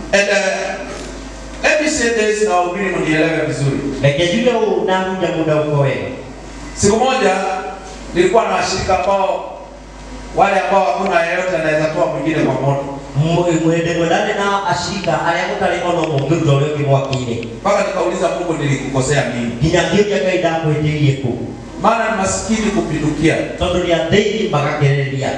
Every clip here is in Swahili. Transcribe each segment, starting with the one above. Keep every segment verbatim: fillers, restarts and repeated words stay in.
And uh, let me say this na ubiri mnielewe vizuri. Ekejule unakuja muda uko wewe. Siku moja nilikuwa na washirika ambao wale ambao hakuna yeyote anaweza toa mwingine kwa moto. Mwende mwendane na ashika aliyekuta leo no mungu leo kimwakile. Mpaka nikauliza Mungu nilikukosea nini? Kinyakiria kaida kwetelie ku. Maana ni maskini kupindukia. Tondo ya daily mpaka kelele.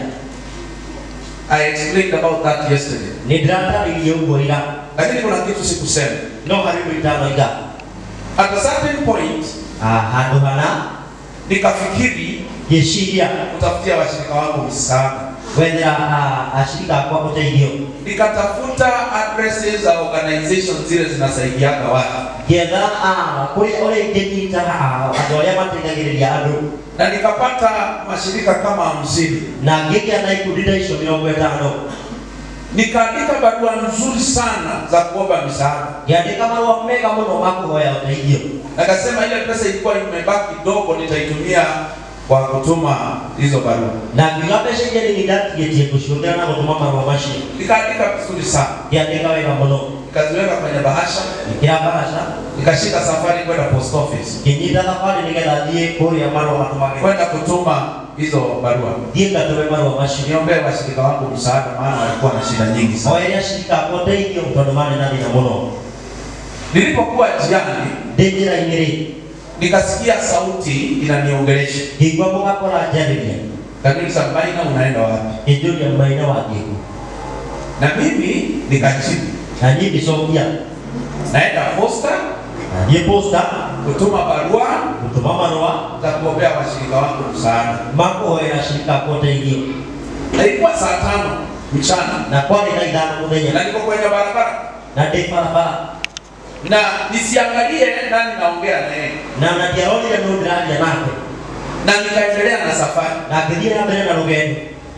I explained about that yesterday. Nidrata iliyogoira. Lakini kuna kitu sikusema. No haribu itano iga. At a certain point, ah hado hana nikafikiri yeshiria kutafutia washirika wangu msaada. Whether ashirika kwa kote hiyo. Nikatafuta addresses za organizations zile zinasaidiaga watu. Gedha ah kule ole ngeni ah adoya mategereria adu. Na nikapata mashirika kama hamsini. Na ngeke anaikudida hizo mirongo tano. Nikaandika barua nzuri sana za kuomba msaada. Yaandika barua mega mno mako ya hiyo. Akasema ile pesa ilikuwa imebaki kidogo nitaitumia kwa kutuma hizo barua. Na bila pesa ile ni dati yeje kushuhudia na kutuma barua mashi. Nikaandika vizuri sana. Yaandika wewe mno. Nikaziweka kwenye bahasha. Nikia bahasha. Nikashika safari kwenda post office. Kinyita safari nikaendie kuri ya barua matumage. Kwenda kutuma hizo barua. Ndiye katoe barua mashi. Niombe washirika wangu msaada maana walikuwa na shida nyingi sana. Oya shirika kote hiyo mtondomane nani na mno. Nilipokuwa njiani, Dejira ingiri. Nikasikia sauti inaniongelesha. Higwa mboga kwa ajaria. Kanisa Maina unaenda wapi? Julius Maina wapi? Na mimi nikajibu. Na nipi sofia. Naenda posta. Na ni posta kutuma barua, kutuma barua za kuombea washirika wangu msaada. Mako ya shirika kote hiyo. Ilikuwa saa tano mchana. Na kwa nini ndani mwenye? Na niko kwenye barabara. Na ndipo barabara. Na nisiangalie nani naongea na yeye. Na na dialog ya ndo ndani ya nako. Na nikaendelea na safari. Na kijana mbele na rugeni.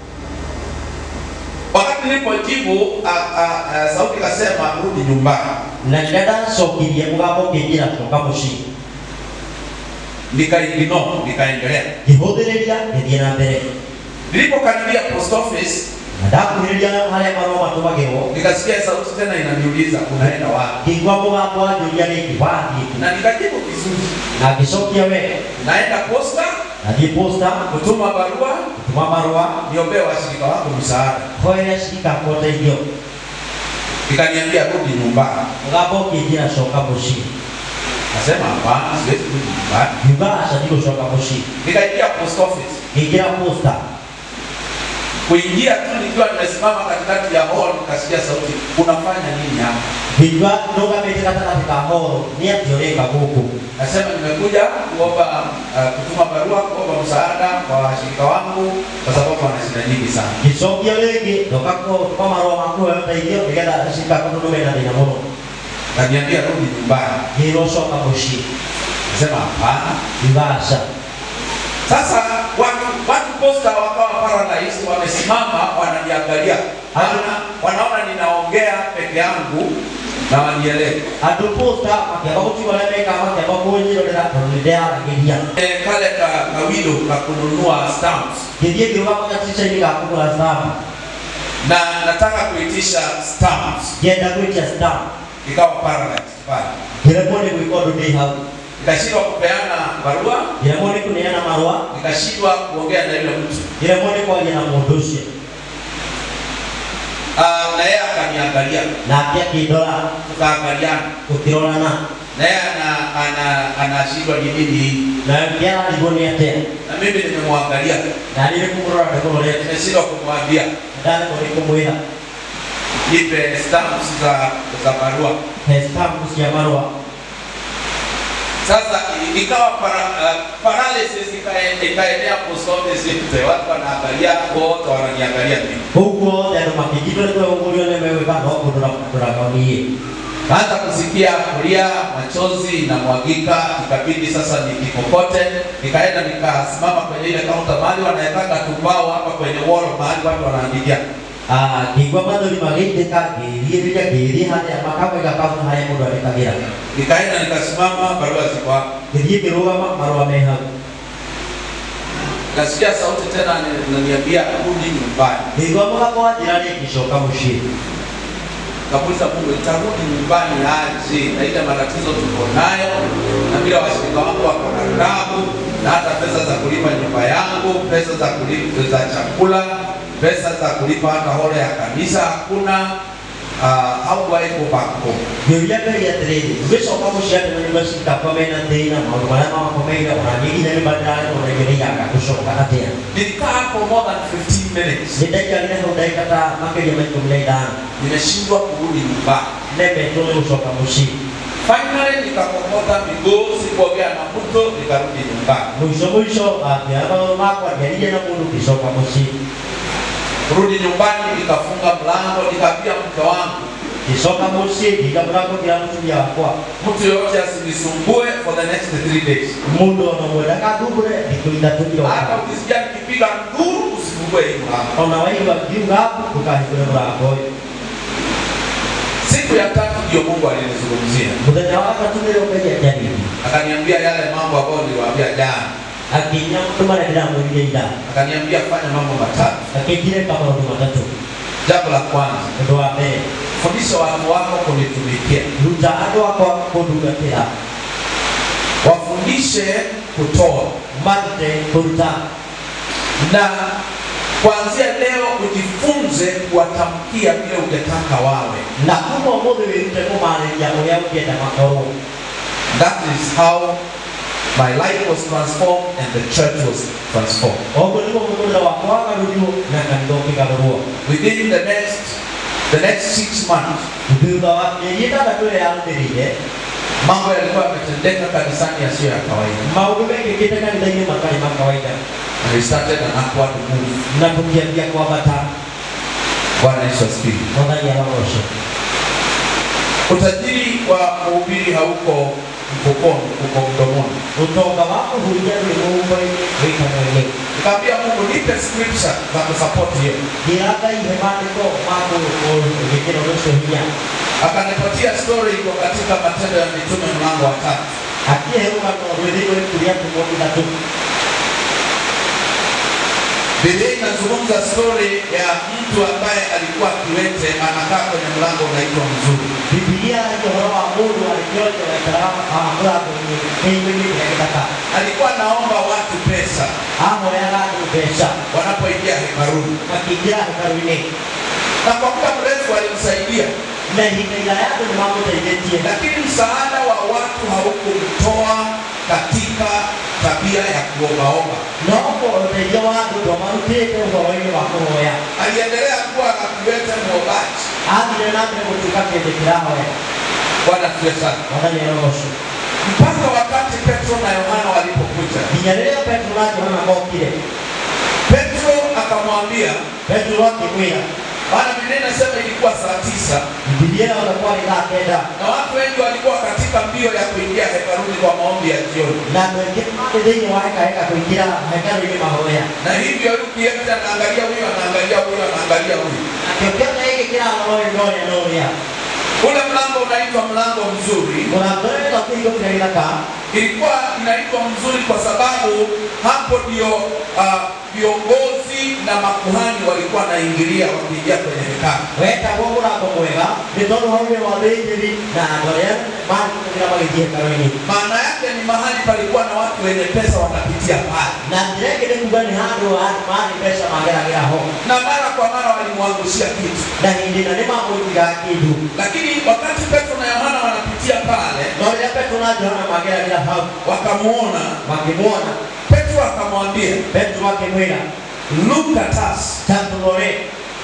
Wakati nilipojibu sauti kasema rudi nyumbani. Na nenda sokilie mgabo kijana kutoka mushi. Nikaigino, nikaendelea. Kihoderelia kijana mbele. Nilipokaribia post office, Ndaku nilia hale barua matumagero. Nikasikia sauti tena inaniuliza unaenda wapi? Kingwa mwa kwa dunia ni wapi? Na nikajibu vizuri. Na kisokia wewe. Naenda posta. Na di posta kutuma barua. Kutuma barua. Niombee washirika wako msaada. Kwa hiyo shirika kote hiyo. Nikaniambia rudi nyumbani. Ngapo kijana shoka mushi. Nasema hapana, siwezi kurudi nyumbani. Nyumbani asajiko shoka mushi. Nikaingia post office. Ingia posta. Kuingia tu nikiwa nimesimama katikati ya hall nikasikia sauti, unafanya nini hapa? Hivyo ndoga mimi kata katika hall ni ajioleka huko. Nasema nimekuja kuomba uh, kutuma barua kuomba msaada kwa washirika wangu kwa sababu wana shida nyingi sana. Kisogea legi ndoka kwa kwa marwa makuu yote hiyo nikaenda shirika kwa ndume na nina mono. Kaniambia rudi nyumbani. Hilo shoka mushi. Nasema hapana, Ibasha. Sasa watu watu posta wakawa paradise wamesimama wananiangalia. Ana wanaona ninaongea peke yangu na wanielewa. Adu posta akiwa kuti wale kama kwa kwenye ndio ndio anagedia. Eh kale ka kawido ka kununua stamps. Ndiye ndio kama katisha ile kakula stamp. Na nataka kuitisha stamps. Yenda kuitisha stamp. Ikawa paradise pale. Ile mone kuikodo dei hao. Nikashindwa kupeana barua. Ile mone kuneana barua. Nikashindwa kuongea na yule mtu. Ile mone kwa jana mondoshi. Ah na yeye akaniangalia. Na pia kidola tukaangaliana. Tukirona na yeye ana ana anashindwa ni nini. Na pia aligonia tena. Na mimi nimemwangalia. Na ile kumrora kwa ile nimeshindwa kumwambia. Ndani kwa kumwona. Nipe stamps za za barua. Stamps ya barua. Sasa ikawa para, uh, paralysis ikaenea post office yote, watu wanaangalia wote wananiangalia mimi. Huko ndio makijito ndio ungulio nimeweka hapo ndo tunakawie. Hata kusikia kulia machozi na mwagika, ikabidi sasa nikikokote, nikaenda nikasimama kwenye ile counter mahali wanaweka tumbao hapa kwenye wall mahali watu wanaandikia. Ah, kigwa bado ni magende kage, ile bila geri hadi makao ikakafu haya muda alikagira. Nikaenda nikasimama barua ziko hapo. Ndiye kiroga barua meha. Nasikia sauti tena inaniambia rudi nyumbani. Kigwa mwa kwa jirani kishoka mushi. Nikamuuliza Mungu, nitarudi nyumbani aje na ile matatizo tuko nayo, na bila washirika wangu wako na tabu, na hata pesa za kulipa nyumba yangu, pesa za kulipa za chakula, pesa za kulipa hata hole ya kanisa hakuna. Uh, how do I go back home? Biblia ya trade. Besok kamu siap dengan masih tak pemain dina, mau mana mau pemain orang ini dari bandar orang ini yang aku sok kata dia. Nilikaa for more than fifteen minutes. Kita jalan hodai kata makai jaman kumlai dan. Nimeshindwa kurudi nyumbani. Lebe tu sok kamu si. Finally nikakokota miguu, sikuongea na mtu, nikarudi nyumbani. Mwisho mwisho dia mau makwa jadi dia nak mundur sok kamu si. Kurudi nyumbani nikafunga mlango, nikaambia mke wangu, kisoka mosi dia mlango dia mtu ya kwa. Mtu yote asinisumbue for the next three days. Mundo na mwenda kadubure dikuinda tudio. Hata ukisikia nikipiga nduru usifungue hii mlango. Unawaiwa kiunga hapo tukahibure mlango. Siku ya tatu ndio Mungu alinizungumzia. Mudanya waka tunelo peja jadi. Akaniambia yale mambo ambayo niliwaambia jana. Akhirnya kemana dia mau dia. Akaniambia fanya mambo matatu. Akhirnya kama mambo matatu. Jambo la kwanza, kedua be, fundisha watu wako kunitumikia. Luta wako kudugatia. Wafundishe kutoa. Mante kuruta. Na kuanzia leo ujifunze kuwatamkia vile ungetaka wawe. Na kumo modo yote kama jambo yao kienda makao. That is how my life was transformed and the church was transformed. Within the next the next six months, mambo yalikuwa yametendeka kanisani yasiyo ya kawaida. And we started an upward move. Bwana Yesu asifiwe. Utajiri wa mhubiri hauko mfukoni, uko mdomoni. Kutoka wapo huja ni Mungu weka mwenyewe. Nikamwambia Mungu, nipe scripture za kusupport hiyo. Diaga ihemani kwa mambo ngekero nusu hiya. Akanipatia story iko katika Matendo ya Mitume mlango wa tatu. Akie hewa kwa wewe kulia kumwona tatu. Biblia inazungumza story ya mtu ambaye alikuwa kiwete, anakaa kwenye mlango unaitwa Mzuri. Biblia inasema Mungu alikuja na karama ambayo ni kitaka. Alikuwa naomba watu pesa. Hapo yana pesa wanapoingia hekaluni. Wakiingia hekaluni. Na kwa muda mrefu walimsaidia. Na hikaida yake ni mambo tayari. Lakini msaada wa watu haukumtoa katika tabia ya kuombaomba. Naomba ndio watu ndio marutete kwa wale wako ya. Aliendelea kuwa akiweta mwombaji. Hadi leo kutoka kwenye kirao ya. Bwana Yesu. Bwana Yesu. Mpaka wakati Petro na Yohana walipokuja. Ninyelea Petro na Yohana mbokile. Petro akamwambia, Petro akimwia, Bwana Biblia inasema ilikuwa saa tisa. Biblia walikuwa inapenda. Na watu wengi walikuwa katika mbio ya kuingia hekaluni kwa maombi ya jioni. Na wengine ndio wakaeka kuingia hekaluni mahoya. Na hivyo ukienda anaangalia huyu, anaangalia huyu, anaangalia huyu. Akiona hiki kila roho ndio ndio. Ule mlango unaitwa mlango Mzuri. Unapenda kuingia kwa ilaka. Ilikuwa inaitwa Mzuri kwa sababu hapo ndio uh, viongozi na makuhani walikuwa naingilia wakiingia kwenye hekalu. Weka bongo la bomwega, ndio wale waleji na wale mali kwa waingia hekaluni. Maana yake ni mahali palikuwa na watu wenye pesa wanapitia pale. Na ndege ndio kubani hado hadi mali pesa magara bila ho. Na mara kwa mara walimwangushia kitu. Na hindi na nema kuingia kitu. Lakini wakati Petro na Yohana wanapitia pale, na wale Petro na Yohana magara bila ho, wakamuona, wakimuona Petro akamwambia, Petro akimwona, look at us. Tandore.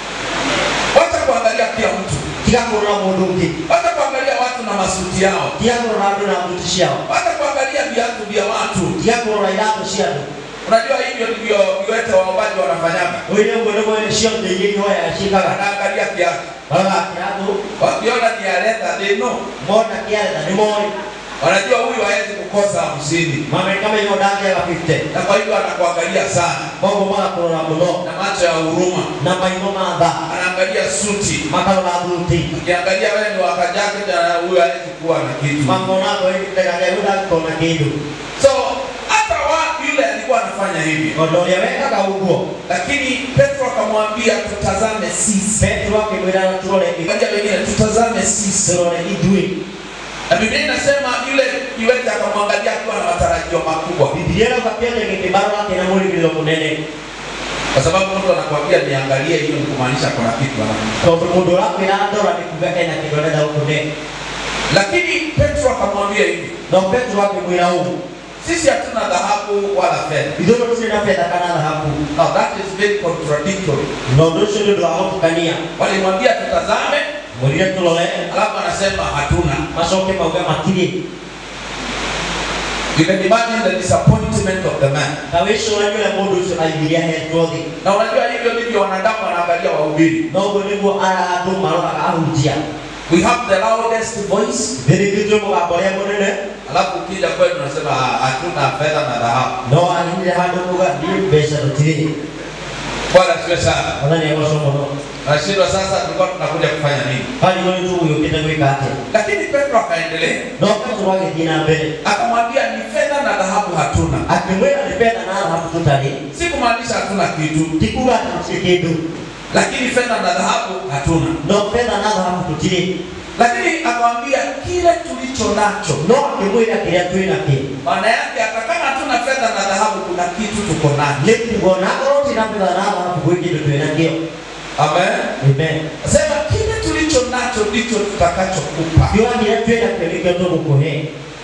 Wacha kuangalia kila mtu. Kila mtu mmoja. Wacha kuangalia watu na masuti yao. Kila mtu na mtushi yao. Wacha kuangalia viatu vya watu. Kila mtu na yao shia. Unajua hivyo ndivyo viwete waombaji wanafanyaga. Wewe ndio mwenye shia ndio yeye hoya ashika. Anaangalia kiatu. Baba kiatu. Wakiona ni aleta deno. Mbona kiatu ni moyo. Wanajua huyu hawezi kukosa hamsini. Mama kama hiyo dada ya fifty. Na kwa hivyo anakuangalia sana. Bongo mara kuna mlo. Na macho ya huruma. Na maino madha. Anaangalia suti. Makalo la buti. Ukiangalia wewe ni wakajake na huyu hawezi kuwa na kitu. Mambo nako hivi tayari kuna kuna kitu. So hata wapi yule alikuwa anafanya kufanya hivi. Ndio yaweka kaugo. Lakini Petro akamwambia tutazame sisi. Petro akimwambia tuone Ngoja wengine tutazame sisi. tuone idui. Na Biblia inasema yule kiwete akamwangalia akiwa na matarajio makubwa. Biblia inakapia ni baraka tena mwili bila kunene. Kwa sababu mtu anakuambia niangalie hiyo kumaanisha kuna kitu anaona. Kwa mundo wako inaanza na kugaka na kidole da kunene. Lakini Petro akamwambia hivi. Na Petro akimwambia huyu sisi hatuna dhahabu wala fedha. Ndio tunasema fedha kana dhahabu. Now that is very contradictory. Ndio ndio ndio hapo kania. Walimwambia tutazame, mwili tulole, alafu anasema hatuna. Masoke mauga matili. You can imagine the disappointment of the man. Kawisho unajua mundu sio aibiria headclothing. Na unajua hivyo ndivyo wanadamu wanaangalia wahubiri. Ndio ndivyo atu marona kahujia. We have the loudest voice. Very good job kaboya monene. Alafu kija kwetu tunasema hatuna fedha na dhahabu. No alinde hado kuga ni pesa tili. Bwana siwe sana. Wala ni waso mono. Nashindwa sasa tulikuwa tunakuja kufanya nini? Hadi wewe tu ukitaka kuweka ate. Lakini Petro akaendelea. Ndio Petro wake jina mbele. Akamwambia ni fedha na dhahabu hatuna. Akimwenda ni fedha na dhahabu tutali. Si kumaanisha hatuna kitu. Kikuga tusikidu. Lakini fedha na dhahabu hatuna. Ndio fedha na dhahabu tutili. Lakini akamwambia kile tulicho nacho. No kimwenda kile tuina kile. Maana yake atakana hatuna fedha na dhahabu kuna kitu tuko nacho. Letu ngona roti na fedha na dhahabu kuiki tuina kile. Amen. Amen. Sema kile tulicho nacho ndicho tutakachokupa. Yeye ndiye tuenda kupeleka tu kuhe.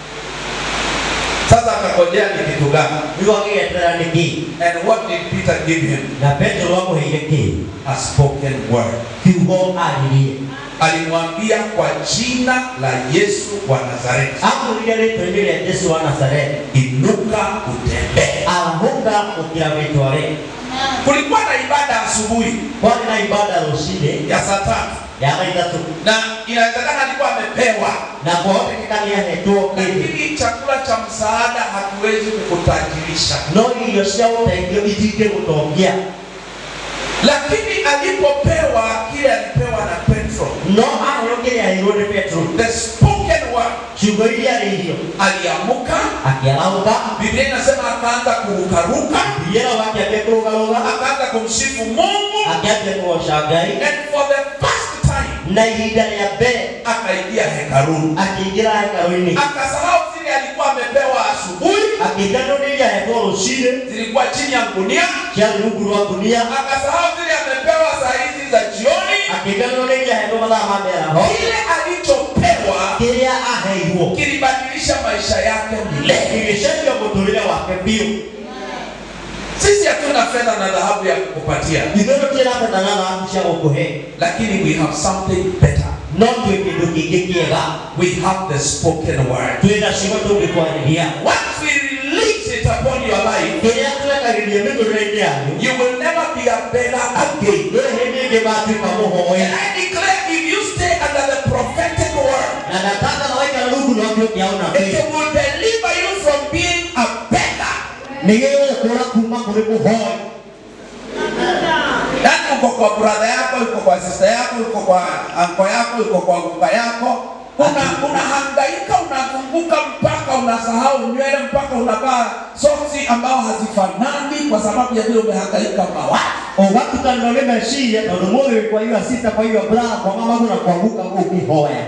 Sasa akakojea ni kitu gani? Yeye angeenda niki. And what did Peter give him? Na Petro wako hiki. A spoken word. Kiungo aliye. Alimwambia kwa jina la Yesu wa Nazareti. Hapo ile ile ya Yesu wa Nazareti. Inuka utembee. Amuka ukiametoa. Kulikuwa na ibada asubuhi. Kwa na ibada roside ya saa tatu. Ya tatu. Na inawezekana alikuwa amepewa. Na kwa wote kikania heto lakini chakula cha msaada hakiwezi kukutajirisha. No hiyo sio ndio itike kutongea. Lakini alipopewa kile alipewa na Petro. No alokele alirudi Petro. The spoken word. Shughuli hiyo. Aliamuka, akiamka, Biblia inasema akaanza kurukaruka. Yeye wake akikurukaruka, akaanza kumsifu Mungu, akaanza kuwashangai. And for the first time, na ida ya be akaingia hekaluni. Akiingia hekaluni. Akasahau zile alikuwa amepewa asubuhi. Akigano ile ya boro shide zilikuwa chini ya gunia. Ya rungu wa gunia. Akasahau zile amepewa saa hizi za jioni. Akigano ile ya boro la mabera. Kile alichopewa kile ahaiwo kilibadilisha maisha yake milele. Kilishaje kutolewa wake bio. Sisi hatuna fedha na dhahabu ya kukupatia. Ndio tena fedha na dhahabu ya kukuhe. Lakini we have something better. Not to kitu kikikiega. We have the spoken word. Tuenda shimo tu kwa ndia. Once we release it upon your life, kile tunakaribia mtu ndio. You will never be a beggar again. Wewe ndiye basi kama hoya. I declare if you stay under the prophetic word, na nataka na weka ndugu na watu yaona. It will deliver you from being a beggar. Nigeo kula kuma kulipo hoya. Yaani uko kwa brother yako, uko kwa sister yako, uko kwa uncle yako, uko kwa kaka yako. Una unahangaika, unazunguka mpaka unasahau nywele, mpaka unavaa soksi ambao hazifanani kwa sababu ya vile umehangaika mawazo. O watu kanolema shia na ndomoyo kwa hiyo sita kwa hiyo bra kwa mama kuna kuanguka ukihoya.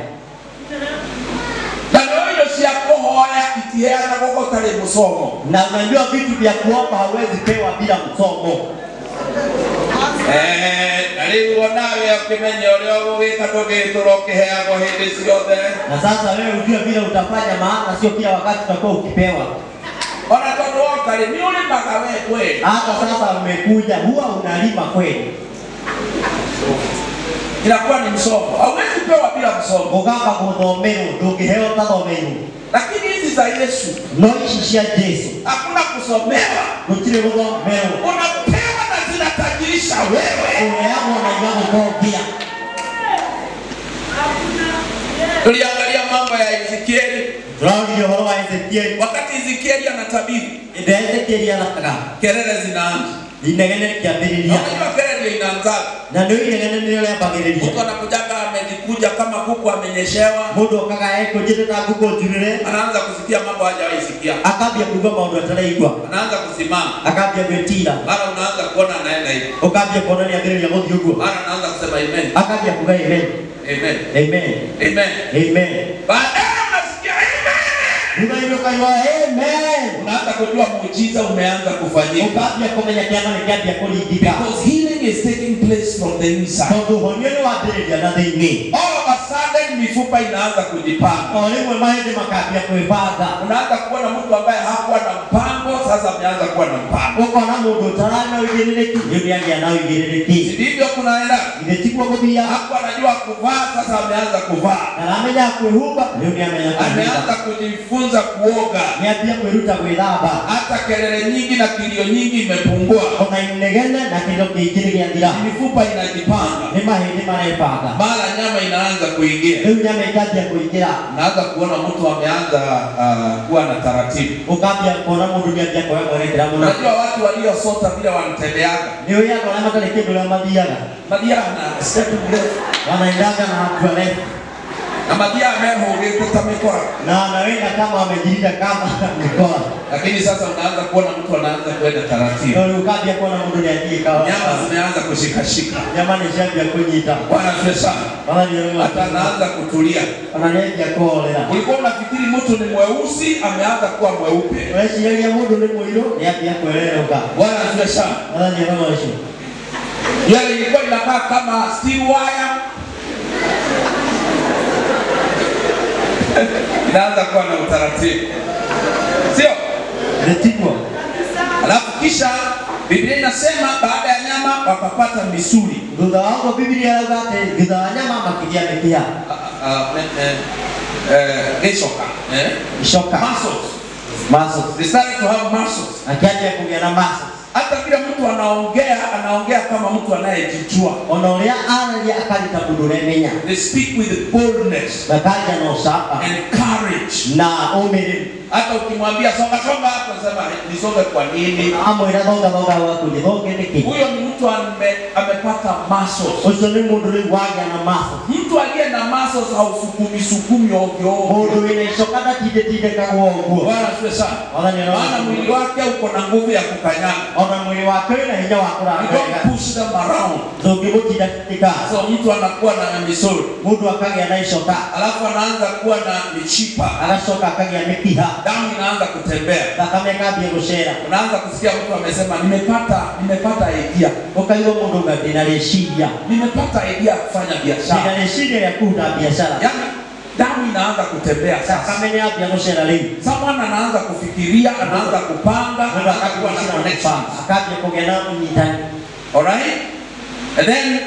Na ndio si yakohoya itihea na koko tale msomo. Na unajua vitu vya kuomba hawezi pewa bila msomo. Eh, aliwa nawe akimenya leo weka toke toroke hea kwa hili siote. Na sasa wewe unajua vile utafanya maana sio kila wakati utakuwa ukipewa. Ona toto wakali ni ule makawe kweli. Hata sasa umekuja huwa unalima kweli. Inakuwa ni msomo. Hauwezi pewa bila msomo. Ogaka kuthomero ndungiheo tathomero. Lakini hizi za Yesu no ishia Yesu. Hakuna kusomewa. Kutile kuthomero. Unapewa na zinatajirisha wewe. Umeamua na jambo kwa pia. Tuliangalia mambo ya Ezekieli. Tunaangalia mambo ya Ezekieli. Wakati Ezekieli anatabiri, ndio Ezekieli anataka. Kelele zinaanza. Inegene kiabirilia. Unajua kelele inaanza. Na ndio inegene ndio ya bagirilia. Mtu anakujaga ikikuja kama kuku amenyeshewa. Mundu okaga eko jete ta kuko jurire. Anaanza kusikia mambo hajawahi sikia. Akabia kuga maundu ataraigwa. Anaanza kusimama. Akabia kwetira. Mara unaanza kuona anaenda hivi. Ukabia kuona ni agere ya godi yugo. Mara anaanza kusema amen. Akabia kuga amen. Amen. Amen. Amen. Amen. Baadaye unasikia amen. Unainuka iwa amen. Unaanza kujua muujiza umeanza kufanyika. Ukabia kumenya kiama ni kiabia kuligika. Because healing is taking place from the inside. Tondu honyoni wa direja na thini. All of a sudden mifupa inaanza kujipanga. Olimwe mahindi makabia kuipanga. Unaanza kuona mtu ambaye hakuwa na mpango sasa ameanza kuwa na mpango. Uko na mundu tarana ugiririki. Yuni yangi anao ugiririki. Ndivyo kunaenda. Imetikwa kubia. Hakuwa anajua kuvaa sasa ameanza kuvaa. Na amenya kuihuba. Yuni amenya kuihuba. Ameanza kujifunza kuoga. Niambia kuiruta kuithaba. Hata kelele nyingi na kilio nyingi imepungua. Ona inegene na kilio kingine kiandira. Mifupa inajipanga. Ni mahindi marepanga. Mara nyama inaanza kuingia. Hiyo nyama ikaja kuingia. Naanza kuona mtu ameanza uh, kuwa na taratibu. Ukabia kuona mundu niambia kwa kurekera muna. Unajua watu waliosota vile wanatembeaga. Niyo yako na matale kitu la madiaga. Madiana step mrefu. Wanaendaga na hatua refu. Na madia amehoge kutamekora. Na anaweza kama amejirika kama mkoa. Lakini sasa unaanza kuona mtu anaanza kwenda taratibu. Ndio ukabia kuona mundu niambia kawa. Nyama zimeanza kushika shika. Nyama ni shabi ya kunyita. Bwana pesa. Bwana ndio hata anaanza kutulia. Ananiambia kolera. Ulikuwa unafikiri mtu ni mweusi ameanza kuwa mweupe. Wewe si yeye mundu ni mwilo, niambia kuelewa. Bwana pesa. Bwana ndio kama hiyo. Yale ilikuwa inakaa kama steel wire. Inaanza kuwa na utaratibu. Sio? Retiko. Alafu kisha Biblia inasema baada ya nyama wakapata misuli. Ndio hapo Biblia inasema ndio nyama makidia mekia. Eh eh geshoka, eh? Geshoka. Muscles. Muscles. They started to have muscles. Akaja kuja na muscles. Hata bila mtu anaongea anaongea kama mtu anayejijua. Onoria analia akalita kuduremenya. They speak with boldness. Bakaja na usapa. And courage. Na umiri. Hata ukimwambia songa songa hapo anasema nisonge kwa nini? Amo ina donga donga wako ni donge niki. Huyo ni mtu ame, amepata muscles. Usoni mundu ni waga na muscles. Mtu aliye na muscles hausukumi sukumi ovyo ovyo. Mundu ina shokada tide tide kwa nguo. Bwana pesa. Maana mwili wake uko na nguvu ya kukanyaga. Ona mwili wake na hija wako na. You don't push them around. Zokibuti dakika. So mtu anakuwa na misuli. Mundu akaga na ishoka. Alafu anaanza kuwa na mishipa. Anashoka akaga mikiha. Damu inaanza kutembea. Takameka bia kushera. Unaanza kusikia mtu amesema nimepata nimepata idea. Ukaiwa mundu ngati na reshidia. Nimepata idea kufanya biashara. Ina reshidia ya kuunda biashara. Yaani damu inaanza kutembea sasa. Kamenya bia kushera leo. Someone anaanza kufikiria, anaanza kupanga, Mundu akakuwa na connection. Akaja kugena kunyitani. Alright? And then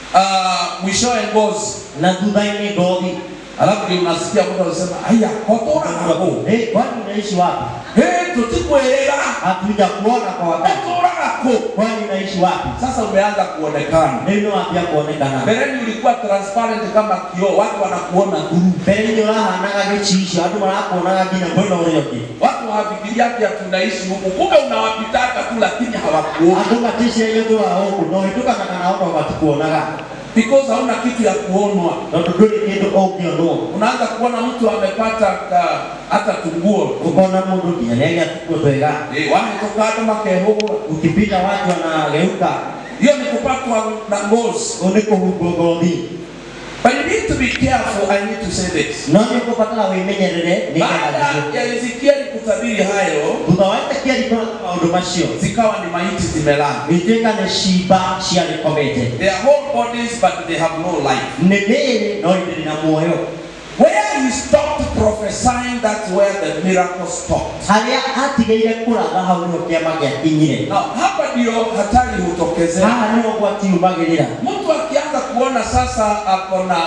uh mwishowe ngozi. Na dudaini godi. Alafu ndio unasikia mtu anasema aya kotora hapo. Eh, kwani unaishi wapi? Eh, tutikuelewa. Hatuja kuona kwa wakati. Kotora hapo. Kwani unaishi wapi? Sasa umeanza kuonekana. Neno wapi kuonekana? Mbeleni ulikuwa transparent kama kioo, watu wanakuona dhuru. Mbeleni ndio raha anaga gechishi, watu wanakuona kina mbona unayoki. Watu hawafikiria ati tunaishi huko. Kumbe unawapitaka tu lakini hawakuona. Atoka tisha hiyo tu huko. Ndio itoka na kana watu watakuonaga. Because hauna kitu ya kuonwa. Ndio ndio ndio okio ndio. Unaanza kuona mtu amepata hata tunguo. Ukaona mtu kialega tuko twega. Eh, wale toka kama keho. Ukipita watu wanageuka. Hiyo ni kupatwa na ngozi. Uniko hugogodi. But you need to be careful. I need to say this. Ndio kupata wemenyerere ni baada ya Ezekieli kutabiri hayo, tutawaita kiali kwa huduma sio. Zikawa ni maiti zimelala. Niteka na shiba shia likomete. Their whole bodies but they have no life. Nebele no ndio na moyo. Where he stopped prophesying, that's where the miracle stopped. Halia atigeire kula na hauno kiama ya kinyire. Now, hapa ndio hatari hutokezea. Ah, ndio kwa tiubagirira. Mtu akianza kuona sasa ako na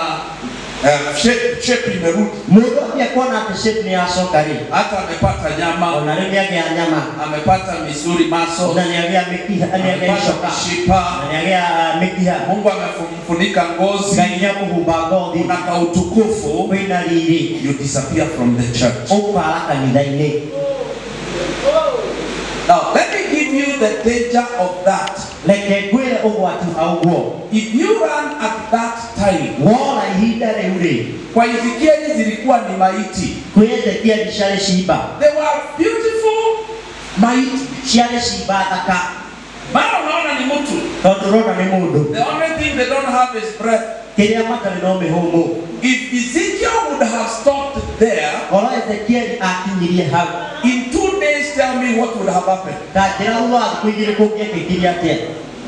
uh, shape shape imerudi. Mundu akiona ati shape ni asokari. Hata amepata nyama, Unalemia ya nyama, amepata misuli maso, unaniambia mikiha, ananiambia shoka, shipa, unaniambia mikiha. Mungu amemfunika ngozi, Ganya kuhubagodi na kautukufu, wina lili, you disappear from the church. Opa kanidhaine. Now, let me give you the danger of that. Leke gwele ogwati augo. If you run at that time, Wala hida leure. kwa Ezekieli zilikuwa ni maiti. Kweze kia dishale shiba. They were beautiful maiti. Shale shiba taka. Bado naona ni mtu. Todorona ni mundu. The only thing they don't have is breath. Kile amata linome homo. If Ezekiel would have stopped there, Ola Ezekieli akinyirie hau. in two days tell me what would have happened. Kajira uwa kuinjire kukia kikiri ate.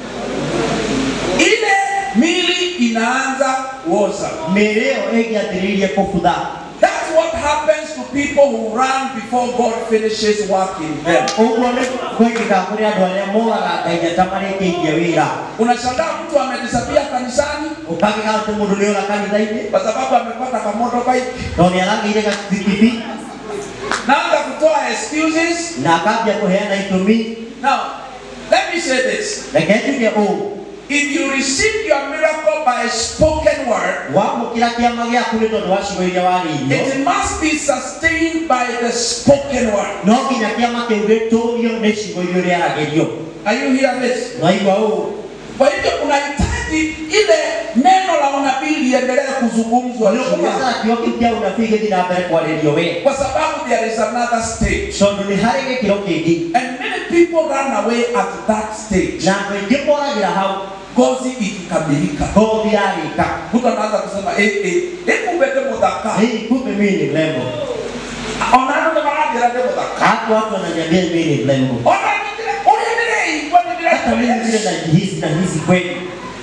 Ile mili inaanza woza. Mereo egi atiririe kufudha. That's what happens to people who run before God finishes work in them. Ugone kwengika kuri andu aria moraga Ngai atamarĩkĩirie wĩra. Unashangaa mtu amedisapia kanisani Ukagĩra atĩ mũndũ nĩ ora kanitha-inĩ kwa sababu amepata kamoto bike. no nĩ arangĩire gakibikibi Naanza kutoa excuses. na akambia kũheana itũmi. Now, let me say this. Reke njuge ũũ, If you receive your miracle by a spoken word, wamũkĩra kĩama gĩaku nĩ tondũ wa ciugo iria warĩirio, it must be sustained by the spoken word. no nginya kĩama kĩu gĩtũũrio nĩ ciugo iria rĩaragĩrio. Are you hearing this? Waigua ũũ? Kwa hivyo unahitaji ile neno la unabii liendelee kuzungumzwa juu yako. Nĩũkũbatara kĩo kĩu kĩa ũnabii gĩthiĩ na mbere kwarĩrio we, Kwa sababu there is another stage. tondũ nĩ harĩ gĩkĩro kĩngĩ And many people run away at that stage. na andũ aingĩ moragĩra hau Ngozi ikikamilika. ngothi yarĩka. Mtu anaanza kusema eh eh hebu mbete mudaka. Hii kumbe mimi ni mrembo. Onano ndo maragira ndo mudaka. Watu watu wananiambia mimi ni mrembo. Onano kile unaendelea kwa nini Hata mimi vile najihisi na hisi kweli.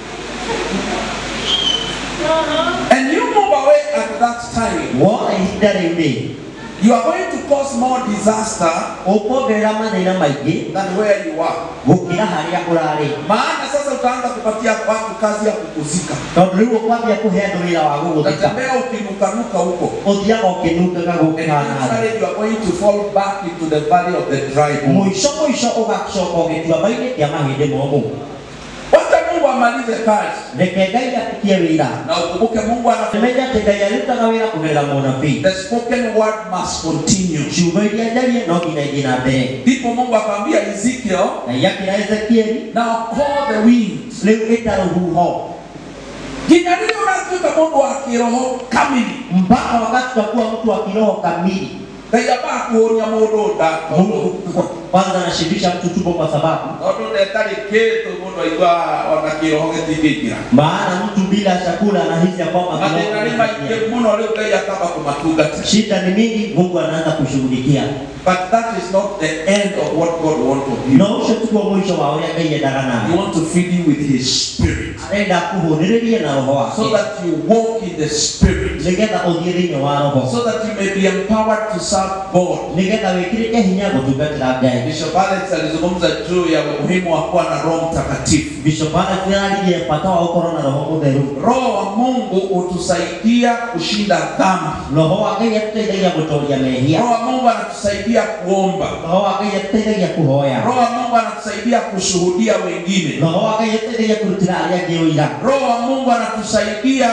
And you move away at that time. Wala ihinda rĩu You are going to cause more disaster ũkuongerera mathĩna maingĩ than where you are. gũkĩra harĩa ũrarĩ. Maana sasa utaanza kupatia watu kazi ya kukuzika. Tondũ rĩu ũkwambia kũhe andũ wĩra wa gũgũthika. Utatembea ukinukanuka huko. Ũthiaga ũkĩnungaga And gũkĩhana. eventually you are going to fall back into the valley of the dry bones. Mũico mũico ũgacoka ũgĩtuamba-inĩ kĩa mahĩndĩ momũ. Wacha Mungu amalize kazi. Reke Ngai atikie wĩra. Na ukumbuke Mungu anasema Menya atĩ Ngai arutaga wĩra kũgerera mũnabii. the spoken word must continue. Ciugo iria njarie no nginya ithiĩ na mbere. Ndipo Mungu akamwambia Ezekiel, Na yakĩra Ezekieli, now call the winds. rĩu ĩta rũhuho. Nginya rĩrĩa ũratuĩka mũndũ wa kĩroho kamili. Mpaka wakati tutakuwa mtu wa kiroho kamili. Ngai abaa kuonia mũndũ nda. Mungu kwanza anashibisha mtu tumbo kwa sababu Tondũ ndetarĩ kĩndũ mũndũ aigua ona kĩroho gĩtingĩingĩra. maana mtu bila chakula anahisi ya kwamba Mathĩna nĩ maingĩ mũno rĩu Ngai akamba kũmatungata. shida ni mingi, Mungu anaanza kushughulikia. But that is not the end of what God wants of you. Na ucio tuko mwisho wa ũrĩa Ngai endaga He nawe. wants to feed you with His Spirit, Arenda kuhũnĩrĩria na roho so wake that you walk in the Spirit, nĩgetha ũthiĩ thĩinĩ wa roho, so that you may be empowered to serve God. nĩgetha wĩkĩrĩke hinya gũtungatĩra Ngai. Bishop Alex alizungumza juu ya umuhimu wa kuwa na Roho Mtakatifu. Bishop Alex araririe bata wa gũkorwo na roho mũtheru. Roho wa Mungu hutusaidia kushinda dhambi. Roho wa Ngai atũteithagia gũtooria mehia. Roho wa Mungu anatusaidia kuomba. Roho wa Ngai atũteithagia kũhoya. Roho wa Mungu anatusaidia kushuhudia wengine. Roho wa Ngai atũteithagia kũrutĩra arĩa angĩ ũira. Roho wa Mungu anatusaidia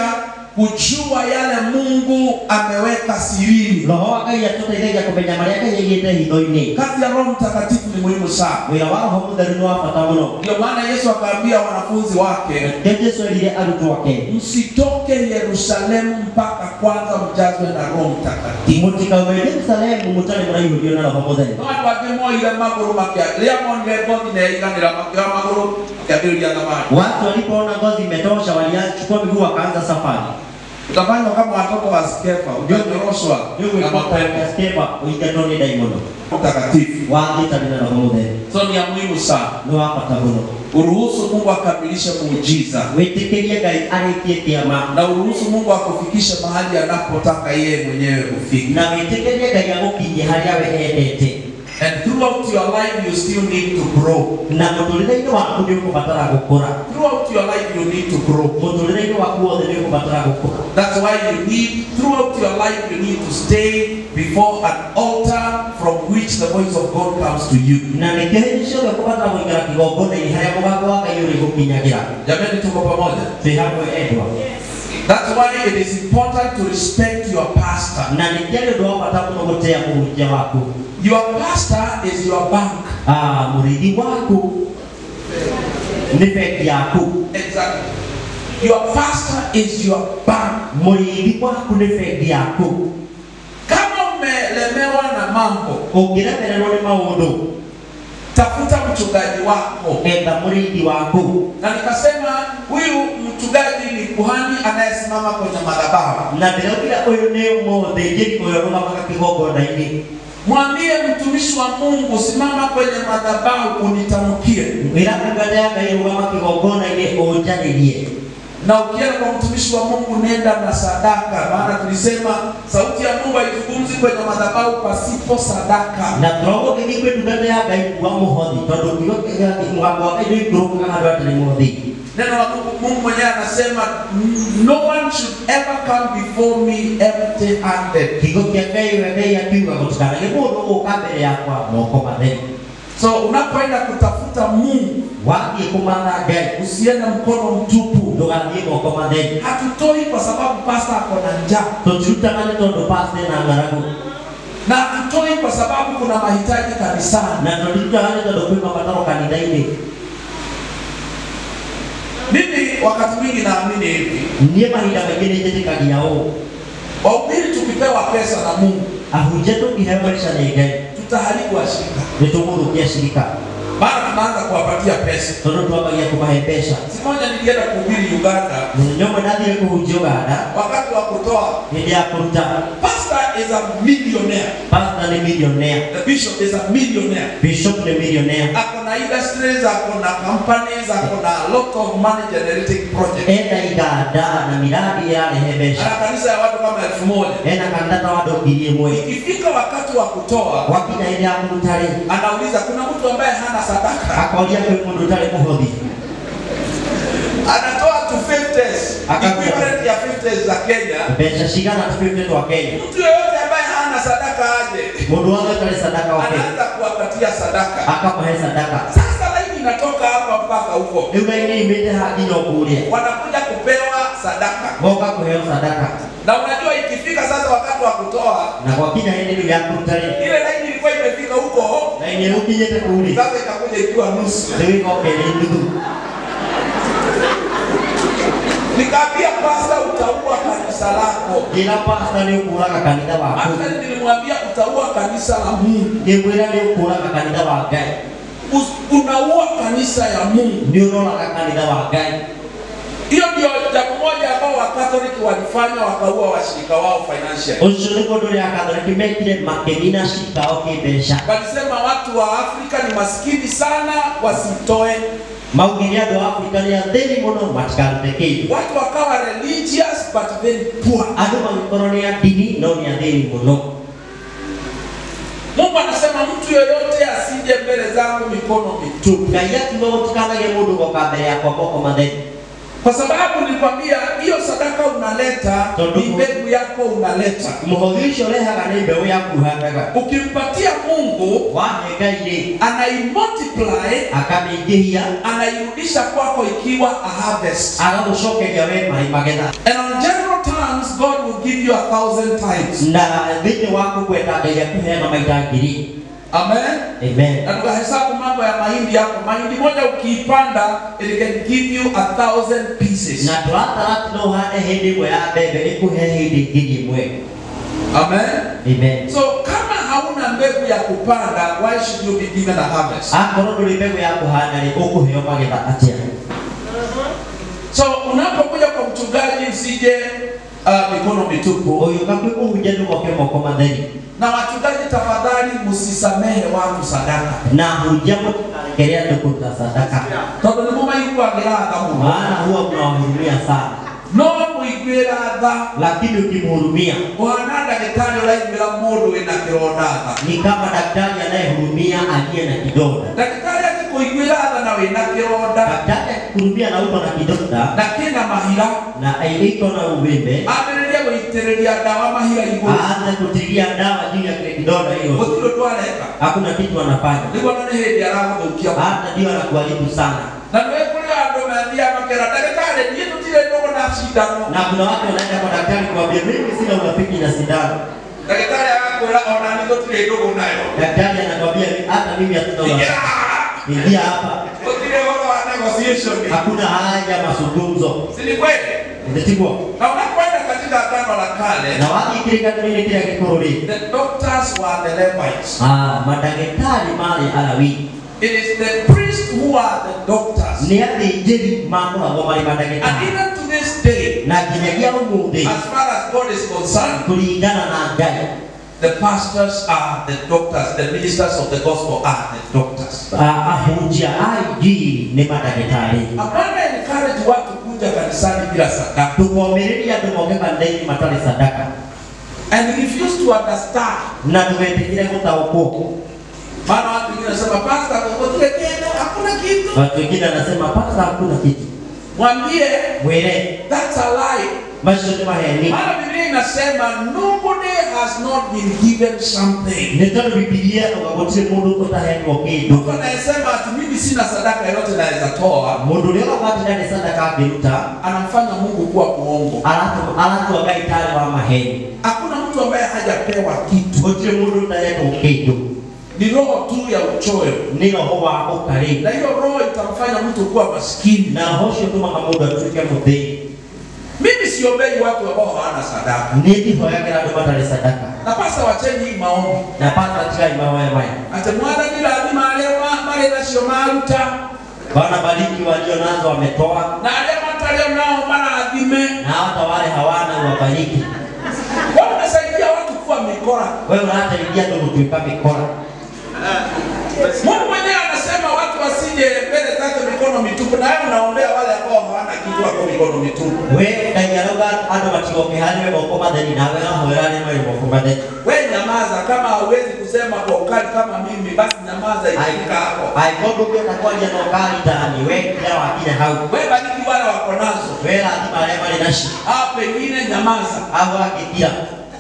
kujua yale Mungu ameweka sirini. Roho wa Ngai atũteithagia kũmenya marĩa Ngai aigĩte hitho-inĩ. Kazi ya Roho Mtakatifu ni muhimu sana. Wĩra wa roho mũtheru nĩ wa bata mũno. Ndio maana Yesu akaambia wanafunzi wake, Ndio Yesu erire arutwo ake, msitoke Yerusalemu mpaka kwanza mjazwe na Roho Mtakatifu. mũtikaume Jerusalemu mũtarĩ mũraihũrio na roho mũtheru. Watu wakimoire magũrũ makia rĩa monire ngothi na iganĩra makĩoya magũrũ makĩambĩrĩria thamani. Watu walipoona ngozi imetosha waliachukua miguu wakaanza safari. Utafanywa kama watoto wa Skefa, unyoroshwa na mapepo. Skefa ũingatwo nĩ ndaimono. Mtakatifu Wagĩtari na roho mũtheru. so ni ya muhimu sana. Nĩ wa bata mũno. Uruhusu Mungu akamilishe muujiza, Wĩtĩkĩrie Ngai arĩkie kĩama. na uruhusu Mungu akufikishe mahali anapotaka yeye mwenyewe ufike. Na wĩtĩkĩrie Ngai agũkinyie harĩa we endete. And throughout your life you still need to grow. Na mũtũrĩre-inĩ waku nĩ ũkũbatara gũkũra. Throughout your life you need to grow. Mũtũrĩre-inĩ waku wothe nĩ ũkũbatara gũkũra. That's why you need, throughout your life you need to stay before an altar from which the voice of God comes to you. Na nĩkĩo hĩndĩ ciothe ũkũbatara gũikara kĩgongona-inĩ harĩa mũgambo wa Ngai ũrĩ gũkinyagĩra. Jamani, tuko pamoja? Twĩ hamwe endwa. That's why it is important to respect your pastor. Na nĩkĩo nĩ ũndũ wa bata mũno gũtĩa mũhunjia waku. Your pastor is your bank. Ah, mũrĩithi waku Ni feki yaku. Exactly. Your pastor is your bank. Murithi waku ni feki yaku. Kama umelemewa na mambo, ukilemewa ni maundu, tafuta mchungaji wako. Enda murithi waku. Na nikasema huyu mchungaji ni kuhani anayesimama kwenye madhabahu. Na bila huyo ni mmoja kuyoroma kigongo-ini. Mwambie mtumishi wa Mungu, simama kwenye madhabahu unitamkie. Bila kungania kairuama kigongo-ini ujanilie. Na ukienda kwa mtumishi wa Mungu nenda na sadaka, maana tulisema sauti ya Mungu haizungumzi kwenye madhabahu pasipo sadaka. Na trogo kingwe tungania kairuama muhodhi, todo kilo kingati mwako aidu kuruka hado atani muhodhi. Neno la Mungu, Mungu mwenyewe anasema no one should ever come before me empty handed. Kigo kiakai wekai akiwa kutukana kibodo ukabele yakwa moko madeni. So unapoenda kutafuta Mungu, waki kumana gai, usiende mkono mtupu. Ndogali moko madeni. Hatutoi kwa sababu pastor ako na njaa. Tochuta mali tondo pastor na ngaragu. Na hatutoi kwa sababu kuna mahitaji kanisani. Na tochuta mali tondo kwa mataro kanisa. Mimi wakati mwingi naamini hivi. Ndiye mahitaji mengine yetu kadi yao. Wahubiri tukipewa pesa na Mungu, ahujeto kihewaisha nege, tutaharibu washirika. Nitumuru kia shirika. Maana tunaanza kuwapatia pesa. Tono tuwapatia kupahe pesa. Siku moja nilienda kuhubiri Uganda. Nyoma nadi kuhubiri Uganda. Wakati wa kutoa, ndio kuruta. Pastor is a millionaire. Pastor ni millionaire. The bishop is a millionaire. Bishop ni millionaire. Akona industries, akona companies, akona a lot of money generating projects. Enda igada na miradi ya lehebesha. Ana kanisa ya watu kama elfu moja. Enda kandata watu bilioni. Ikifika wakati wa kutoa, wakina ile ya mtare, anauliza kuna mtu ambaye hana sadaka. Akaulia kwa mtare muhodhi. Anatoa to fifties. Equivalent ya fifties za Kenya. Pesa shikana to fifties wa Kenya. Mtu yeyote ambaye hana sadaka aje. Mundu wake tale sadaka wa Kenya. Anaanza kuwapatia sadaka. Akapahe sadaka. Sasa laini inatoka hapa mpaka huko. Ndio ile imete hadi nyokulia. Wanakuja kupewa sadaka. Boka kuhewa sadaka. Na unajua ikifika sasa wakati wa kutoa, na kwa kina ile ya mtare. Ile laini ilikuwa imefika huko. Na ile ukije kule. Sasa itakuja ikiwa nusu. Ndio iko kile ndugu. Nikaambia pastor utaua kanisa lako. Kila pastor ni ukura kanisa wako. Hata nilimwambia utaua kanisa la Mungu. Ni kwenda ni ukura kanisa wako. Unaua kanisa ya Mungu. Ndio unaona kanisa wako. Hiyo ndio jambo moja ambao Wakatoliki walifanya, wakaua washirika wao financially. Ushirika ndio ya Katoliki mekile makemina shika au kibesha. Walisema watu wa Afrika ni maskini sana, wasitoe. Maugiria do Afrika ni adeni mono matikanteke. Watu wakawa religious but very poor. Ado mangkoroni ya dini no ni adeni mono. Mungu anasema mtu yoyote asije mbele zangu mikono mitupu. Kaya tunaotukana ya mundu kwa kabele ya kwa koko madeni. Kwa sababu nilikwambia hiyo sadaka unaleta, ni mbegu yako unaleta. Muhodhisho leha kani mbegu yako uhandaga. Ukimpatia Mungu, waheka ile, anaimultiply, akamijihia, anairudisha kwako ikiwa a harvest. Anamushoke yawe maimagena. And on general terms, God will give you a thousand times. Na dhini wako kweta ya kuhema maitangiri. Amen. Amen. Na tukahesabu mambo ya mahindi yako. Mahindi moja ukiipanda, it can give you a thousand pieces. Na tuata lati no hane hindi mwe ya bebe ikuhe hindi gini mwe. Amen. Amen. So kama hauna mbegu ya kupanda, why should you be given a harvest? Akoro nuli mbegu ya kuhana ni ukuhe mageta atia. So unapokuja kwa mchungaji usije uh, mikono mitupu. Oyo kapiku hujenu kwa kemo kwa madheni. Na wachungaji tafadhali msisamehe watu sadaka. Na hujamu kerea tukuta sadaka. Todo ni mama yuko agelada Mungu. Maana huwa mnawahurumia sana. No muigwelada, lakini ukimhurumia. Bwana daktari olaimela modo ina kironda. Ni kama daktari anayehurumia aliye na kidonda. Daktari akikuigwelada na wewe na kironda. Daktari akikuhurumia na uko na kidonda. Na kina mahira. Na iko na uvimbe. Ameredia kuiteredia dawa mahira ibo. Aanze kutilia dawa juu ya kile kidonda hiyo. Otilo twaleka. Hakuna kitu anafanya. Ndio nani hedi alamu ukia. Hata ndio anakuharibu sana. Na wewe kule ando meambia makera daktari ndiye tutile ndogo na sindano. Na kuna watu wanaenda kwa daktari kuambia mimi sina urafiki na sindano. Daktari akakwela ona niko tutile ndogo nayo. Daktari anakuambia hata mimi hatuna urafiki. Ingia hapa. Tutile wao wana negotiation. Hakuna haja mazungumzo. Si ni kweli? Ndio. Na unapoenda katika agano la kale, Na wakikirika kile kile kikorori. the doctors were the Levites. Ah, madaktari mali alawi. It is the priests who are the doctors. Ni hadi jeri mambo hapo mali madaktari. And even to this day, Na kinyagia umude. as far as God is concerned, Kulingana na gani? the pastors are the doctors, the ministers of the gospel are the doctors. Ah, ahunjia aiji ni madaktari. Hapana encourage watu kuja kanisani bila sadaka. Tukomereria tumoke kandaini matali sadaka. And refuse to understand. Na tumetekile kutaoko. Maana watu wengine wanasema pastor kwa tuwekene hakuna kitu. Watu wengine wanasema pasta hakuna kitu. Mwambie Wele, that's a lie. mashuti maheni. Maana Biblia inasema nobody has not been given something. Netono Biblia ukakote mundu kota heni wakidu. Mungu anasema ati mimi sina sadaka yote naweza toa. Mundu leo wakati ndani sadaka biluta. Anamfanya Mungu kuwa muongo. Alatu alatu wagaitari wa maheni. Hakuna mtu ambaye hajapewa kitu. Kote mundu ndani wakidu. Ni roho tu ya uchoyo. Nilo huwa hapo karibu. Na hiyo roho itamfanya mtu kuwa maskini. Na hosho tuma kamudu atuke mudei. Mimi siombei watu ambao hawana sadaka. Niti hoya kila ndo matali sadaka. Na pasa wacheni hii maombi. Na pasta tika imawa ya maya. Ate mwana nila adima alewa male na sio maluta. Bana bariki walio nazo wametoa. Na alewa matalio nao mala adime. Na hata wale hawana wabariki. Wao nasaidia watu kuwa mikora. Wewe hata ingia ndo kutuika mikora. Mungu mwenyewe anasema watu wasije mbele zake mikono mitupu, na wewe unaombea wale ambao hawana kitu wako mikono mitupu. Wewe ndanyaloga hata matiko kihali wewe boko madeni na wewe hoerani mali boko madeni. Wewe nyamaza, kama hauwezi kusema kwa ukali kama mimi, basi nyamaza ikifika hapo. Ai gogo kwa kwa ya nokali ndani wewe kila wakina hau. Wewe bariki wale wako nazo. Wewe lazima wale mali nashi. Hapo pengine nyamaza. Au akitia.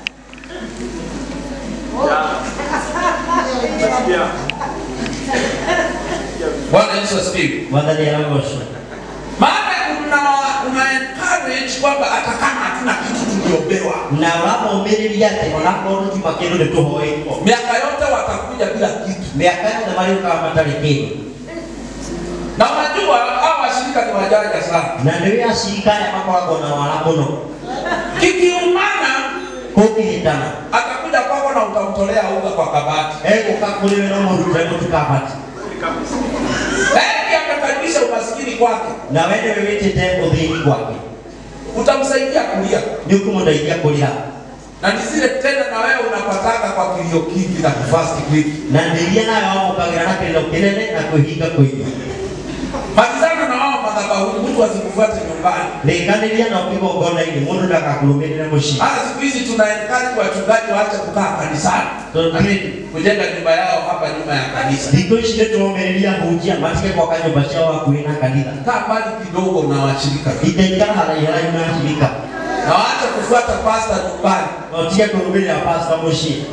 Bwana Yesu asifiwe. Wadani ya ngosho. Maana una una encourage kwamba hata kama hatuna kitu tuliobewa. Na walapo umiri yake walapo ruti makero de toho iko. Miaka yote watakuja bila kitu. Miaka yote mali kama matali kini. Na unajua hawa washirika ni wajanja sana. Na ndio ashirika ya mambo yako na walapo no. Kikiumana Koki hitana. atakuja kwako na utamtolea unga kwa kabati. Eh ukakuliwe na mundu tano tukapati. Lakini akakaribisha umaskini kwake. Na wewe wewe tete udhini kwake. Utamsaidia kulia. Ni kumsaidia kulia. Na nisile tena na wewe unapataka kwa kilio kingi na kufast kwingi. Na ndiye nayo wao kagira kilio kilele na kuhiga kuhiga. Malizana na wao madhabahu, mtu asikufuate nyumbani. Lekanilia na upigo gona ili mundu ndakakulumeni na moshi. Hata siku hizi tuna encourage wachungaji waache kukaa kanisani. Tokeni Kujenga nyumba yao hapa nyuma ya kanisa. diko shide tuomerelia hujia matike kwa kanyumba chao kuina kanisa. Kaa mbali kidogo na washirika. Itaikana hala yala inashirika. Na waache kufuata pastor nyumbani. Watia kulumeni ya pasta moshi.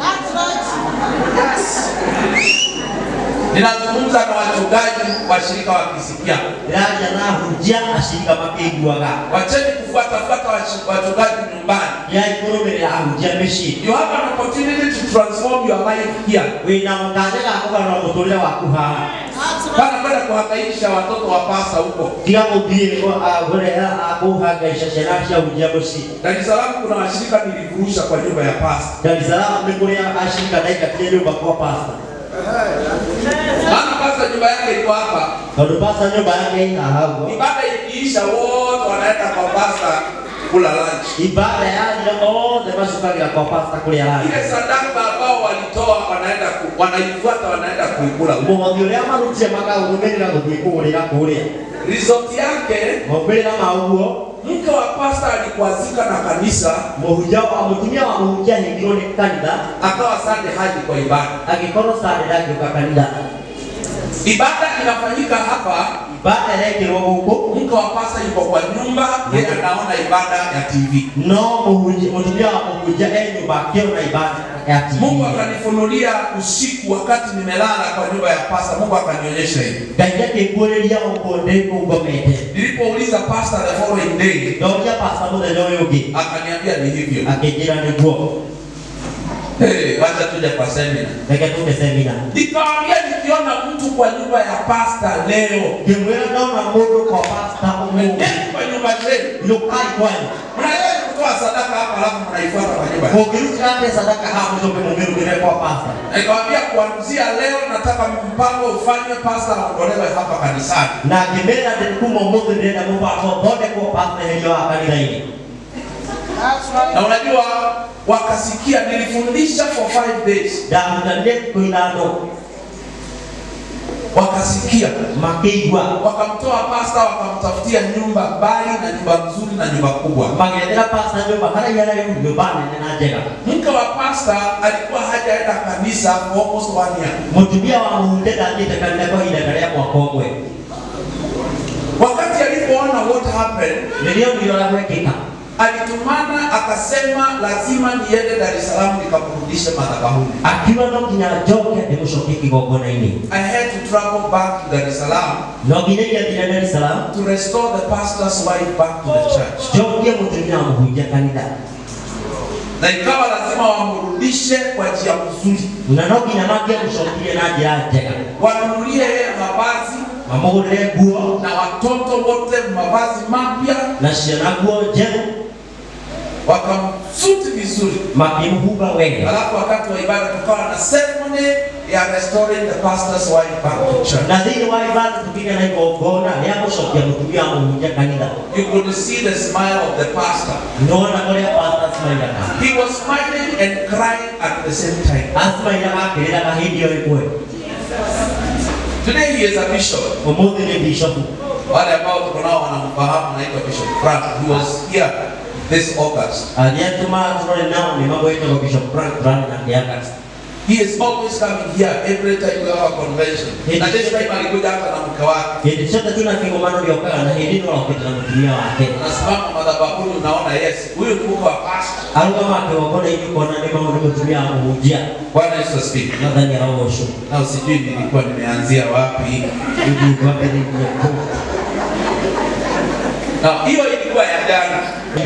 Ninazungumza na wachungaji washirika wakisikia. Raja na hujia ashirika mapegu waga. Wacheni kufuata fuata wachungaji nyumbani. Ya ikoromere ya hujia meshi. You have an opportunity to transform your life here. Wina mkandela akoka na motolea wakuha. Kana kwenda kuhangaisha watoto wa pasa huko. Kia mubiri kwa agore akuha gaisha shenasha hujia moshi. Dar es Salaam kuna washirika nilivurusha kwa nyumba ya pasa. Dar es Salaam mekulia ashirika daika tia nyumba kwa pasta. Maana pasa nyumba yake iko hapa. Kalau pasta nyumba yake ina hapo. Ibada ikiisha wote wanaenda kwa pasta kula lunch. Ibada ya ndio ndio masukari ya kwa pasta kule ya. Ile sadaka ambao walitoa wanaenda wanaifuata wanaenda kuikula. Mwagilia maruti maka urumeni na kuikulia kule. Result yake Mbele na mauo mke wa pasta alikwazika na kanisa, mhujao amutumia wa mhujia hingironi kanisa akawa sande haji kwa ibada. akikono sande dake kwa kanisa. Ibada inafanyika hapa, Ibada yake huko mke wa pasta yuko kwa nyumba, yeye anaona ibada ya T V. no mhujia mtumia wa mhujia nyumba kio na ibada ya T V. Mungu akanifunulia usiku wakati nimelala kwa nyumba ya pasta, Mungu akanionyesha hivi. Ganyake kuelelia ukonde kugomete. Nilipouliza pastor the following day, Ndio pasta mmoja leo yogi akaniambia ni hivyo. akijira ni kwa Hey, wacha tuje kwa seminar. Reke tuke seminar. Nikawaambia nikiona mtu kwa nyumba ya pastor leo, Kimwela naona mundu kwa pastor umu. kwa nyumba zenu, Lukai kwani. mnaweza kutoa sadaka hapa alafu mnaifuata kwa nyumba. Mukiruti kate sadaka hapo zote mumiru kile kwa pastor. Nikamwambia kuanzia leo nataka mpango ufanywe pastor aondolewe hapa kanisani. Na kimela ndikumo mundu ndenda mpango bote kwa pastor hiyo akanida hili. Na unajua wakasikia nilifundisha for five days. Da mtande kuinano. Wakasikia Makigwa. Wakamtoa pastor wakamtafutia nyumba mbali na nyumba nzuri na nyumba kubwa. Magedera pastor nyumba kana yala nyumbani na jega. Mke wa pastor alikuwa hajaenda kanisa for almost one year. Mtumia wa munde ndani kanisa kwa ile kale kwa kongwe. Wakati alipoona what happened, Nilio ndio la wekeka. alitumana akasema lazima niende Dar es Salaam nikamrudishe madhabahuni. Akiwa ndo kinyajoke demushoki kigogona ini. I had to travel back to Dar es Salaam No gineya bila Dar es Salaam to restore the pastor's wife back to the church. joke mtumia mhuja kanisa. Na ikawa lazima wamrudishe kwa njia nzuri. Na no kinamake mshokie na jira. Wanunulie yeye mavazi, Mamogore guo na watoto wote mavazi mapya, na shana guo jeu wakamsuti vizuri. makimhuba wengi. Alafu wakati wa ibada tukawa na ceremony ya restoring the pastor's wife back to church. Na zile wa ibada tukiga na igogona ya mshokia mtumia mhuja kanisa. You could see the smile of the pastor. Nona kole pastor smile. He was smiling and crying at the same time. Asma ina makirira kahidio ikwe. Today he is a bishop. Omuthi ni bishop. Wale ambao tuko nao wanamfahamu anaitwa Bishop Frank. He was here this August. Aliyetuma tuone nao ni mambo yetu kwa Bishop Frank Brand na Diagas. He is always coming here every time we have a convention. Na this time alikuja hata na mke wake. Hili sote tuna kingomano ndio kaka na hili ndio wakati na mtumia wake. Anasimama madhabahuni unaona yes. Huyu ni mke wa pastor. Alikuwa akiwaona hivi kwa nani mambo ndio mtumia mmoja. Bwana Yesu asifiwe. Nadhani raosho. Na usijui nilikuwa nimeanzia wapi. Hivi kwa pili ndio. Na hiyo ilikuwa ya jana.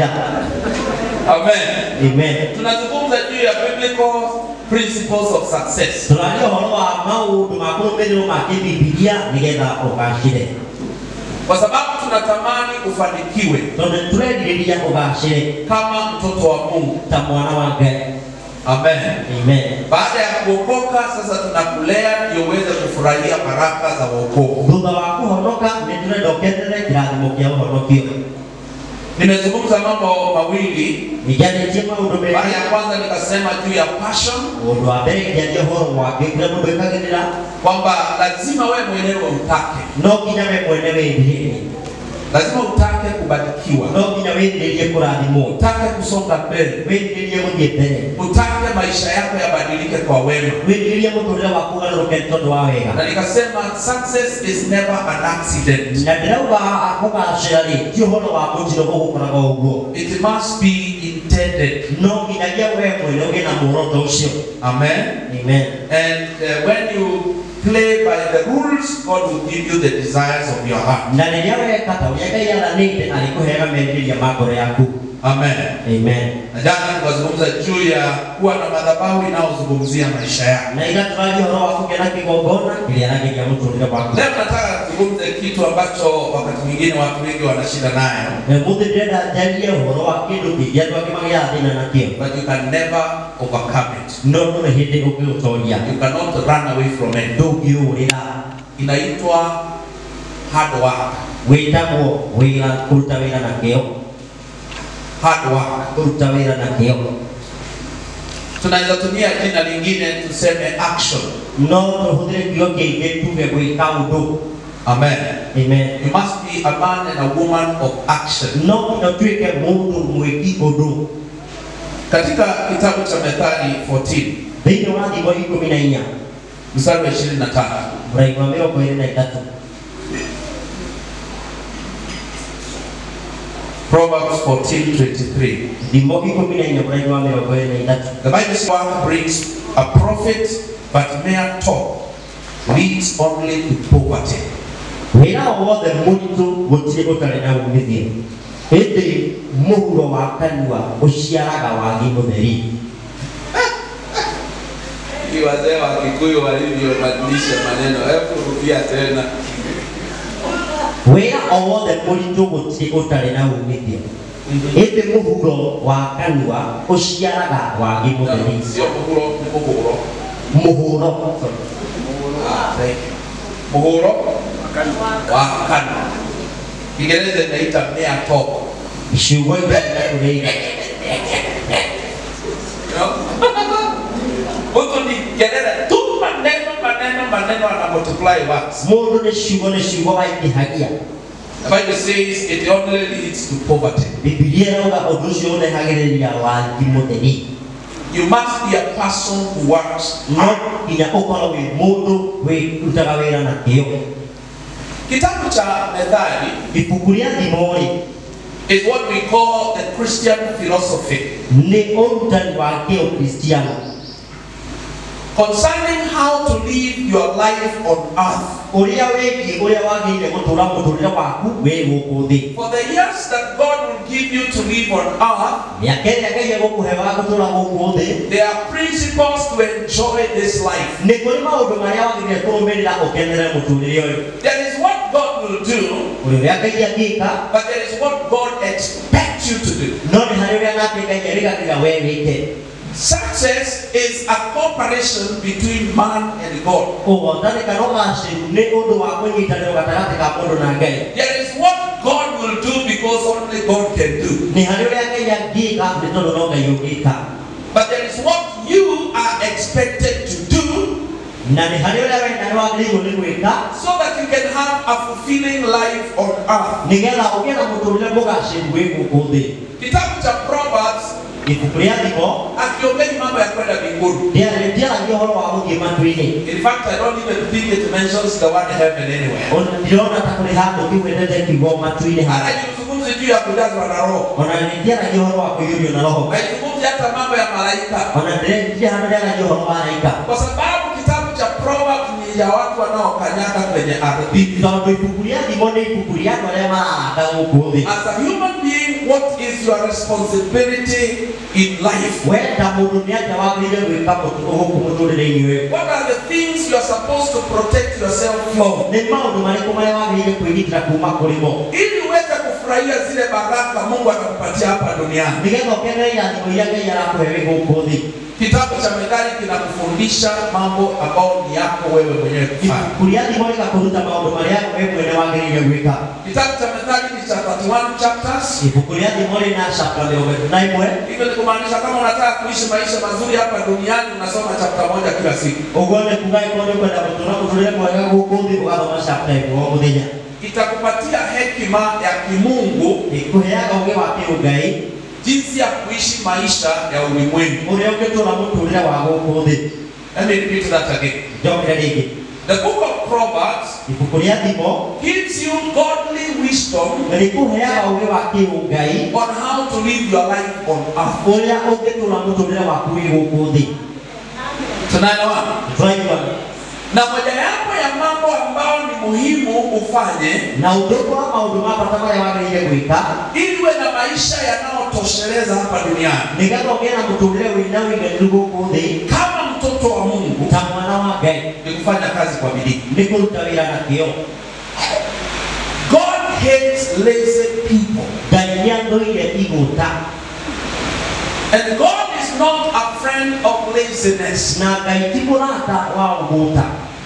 Amen. Amen. Tunazungumza juu ya biblical principles of success. Tunajua holoa maundu makuru mbele ma Biblia nigetha ukashire. Kwa sababu tunatamani ufanikiwe. Tunatuledilia ukashire Kama mtoto wa Mungu. ta mwana wa Ngai. Amen. Amen. Baada ya kuokoka sasa tunakulea ndio uweze kufurahia baraka za wokovu. Thutha wa kuhonoka ni tunadoketere kirathimo kia uhonokio. Nimezungumza mambo mawili. Nijane maundu mbele. Mara ya kwanza nikasema juu ya passion. Undu wa mbere ngiaria horo wake kila mundu ekagenera Kwamba lazima wewe mwenyewe utake. no nginya we mwene wĩthirĩrie. Lazima utake kubarikiwa. No nginya wĩthirĩrie kũrathimwo. Utake kusonga mbele. Wĩthirĩrie gũthiĩ mbere. Utake maisha yako yabadilike kwa wema. Wĩthirĩrie mũtũrĩre waku ũgarũrũke tondũ wa wega. Na nikasema success is never an accident. Na ndĩrauga kũgacĩra rĩ ti ũhoro wa mũtino gũgũkoraga ũguo. It must be intended. No nginyagia we mwene ũgĩe na muoroto ũcio. Amen. Amen. And uh, when you play by the rules, God will give you the desires of your heart. Na rĩrĩa weka ta ũrĩa Ngai athanĩte arĩkũheaga merirĩria ma ngoro yaku. Amen. Amen. Na jana tukazungumza juu ya kuwa na madhabahu inayozungumzia maisha yako. Na ila turaji horo wa kugena kigongona ili anageria mũtũrĩre waku. Leo nataka tuzungumze kitu ambacho wakati mwingine watu wengi wana shida nayo. Mũthĩ ndĩrenda njarie ũhoro wa kĩndũ kĩngĩ andũ angĩ magĩaga thĩna nakĩo. But you can never overcome it. No ndũrĩ hĩndĩ ũngĩũtoria. You cannot run away from it. Ndũngĩũrĩra. Inaitwa hard work. Wĩtagwo wĩra, kũruta wĩra na kĩo. Hard work. Kũruta wĩra na kĩo. Tunaweza tumia jina lingine tuseme action. No tũhũthĩre kiugo kĩngĩ tuge gwĩka ũndũ. Amen. Amen. You must be a man and a woman of action. No tuĩke mũndũ mwĩki ũndũ. Katika kitabu cha Methali fourteen, thĩinĩ wa thimo ikũmi na inya mstari wa ishirini na tatu. mũraini wa mĩrongo ĩrĩ na ĩtatũ. Proverbs fourteen twenty-three. Thimo ikũmi na inya mũraini wa mĩrongo ĩrĩ na ĩtatũ. The Bible says work brings a profit, but mere talk leads only to poverty. Wĩra o wothe mũritũ gũtirĩ ũtarĩ na umithio. Hĩndĩ mũhuro wa kanua ũciaraga wagi mũtheri. Cheki wazee wa Kikuyu walivyobadilisha maneno. Hebu rudia tena. Wera owothe mũritũ gũtirĩ ũtarĩ na umithio. Ĩndĩ mũhuro wa kanua ũciaraga wagi mũtheri. Sio mũhuro, ni mũhuro. Mũhuro. Mũhuro wa kanua. Kiingereza inaita mere talk. Ciugo iria tũrĩiga. Mtu ni kelele tu maneno maneno maneno ana multiply words. Mũndũ nĩ ciugo nĩ ciugo waingĩhagia. The Bible says it only leads to poverty. Bibilia inauga ũndũ ũcio ũrehagĩrĩria wagi mũtheri. You must be a person who works. No nginya ũkorwo wĩ mũndũ wĩrutaga wĩra na kĩyo. Kitabu cha Methali, ibuku rĩa Thimori, is what we call the Christian philosophy. Nĩ ũrutani wa kĩũkristiano. Concerning how to live your life on earth. Ũrĩa wĩgiĩ ũrĩa wagĩrĩire gũtũũra mũtũũrĩre waku wĩ gũkũ thĩ. For the years that God will give you to live on earth, mĩaka ĩrĩa Ngai egũkũhe wa gũtũũra gũkũ thĩ, there are principles to enjoy this life. Nĩ kũrĩ maũndũ marĩa wagĩrĩire kũrũmĩrĩra ũkenere mũtũũrĩre ũyũ. There is what God will do, ũrĩa Ngai angĩka, but there is what God expects you to do. No nĩ harĩ ũrĩa nake Ngai erĩgagĩrĩra wee wĩke. Success is a cooperation between man and God. There is what God will do because only God can do. But there is what you are expected to do so that you can have a fulfilling life on earth. Kitabu cha Proverbs akiongea mambo ya kwenda mbinguni. In fact, I don't even think it mentions the word heaven anywhere. Haizungumzi juu ya kujazwa na roho. Haizungumzi hata mambo ya malaika. Kwa sababu kitabu cha Proverbs ni ya watu wanaokanyaga kwenye ardhi. As a human being, what is your responsibility in life? What are the things you are supposed to protect yourself from? Ili uweze kufurahia zile baraka Mungu atakupatia hapa duniani. Kitabu cha Methali kinakufundisha mambo ambayo ni yako wewe mwenyewe kufanya. Kitabu cha Methali ni cha thirty-one chapters. Hivyo ni kumaanisha kama unataka kuishi maisha mazuri hapa duniani unasoma chapter moja kila siku. Itakupatia hekima ya kimungu jinsi ya kuishi maisha ya ulimwengu. Let me repeat that again. The book of Proverbs gives you godly wisdom on how to live your life on earth. Tunaelewana? Na moja yapo ya mambo ambao ni muhimu ufanye na udogo wa mauduma patama ya wageni kuika ili uwe na maisha yanayotosheleza hapa duniani. Nikatokea na mtulele winawi ndugu kundi kama mtoto wa Mungu tamwana wa Ngai ni kufanya kazi kwa bidii. Nikurutawira na kio. God hates lazy people. Daniando ile iguta. And God is not a friend of laziness. Na gaitibulata wa uguta.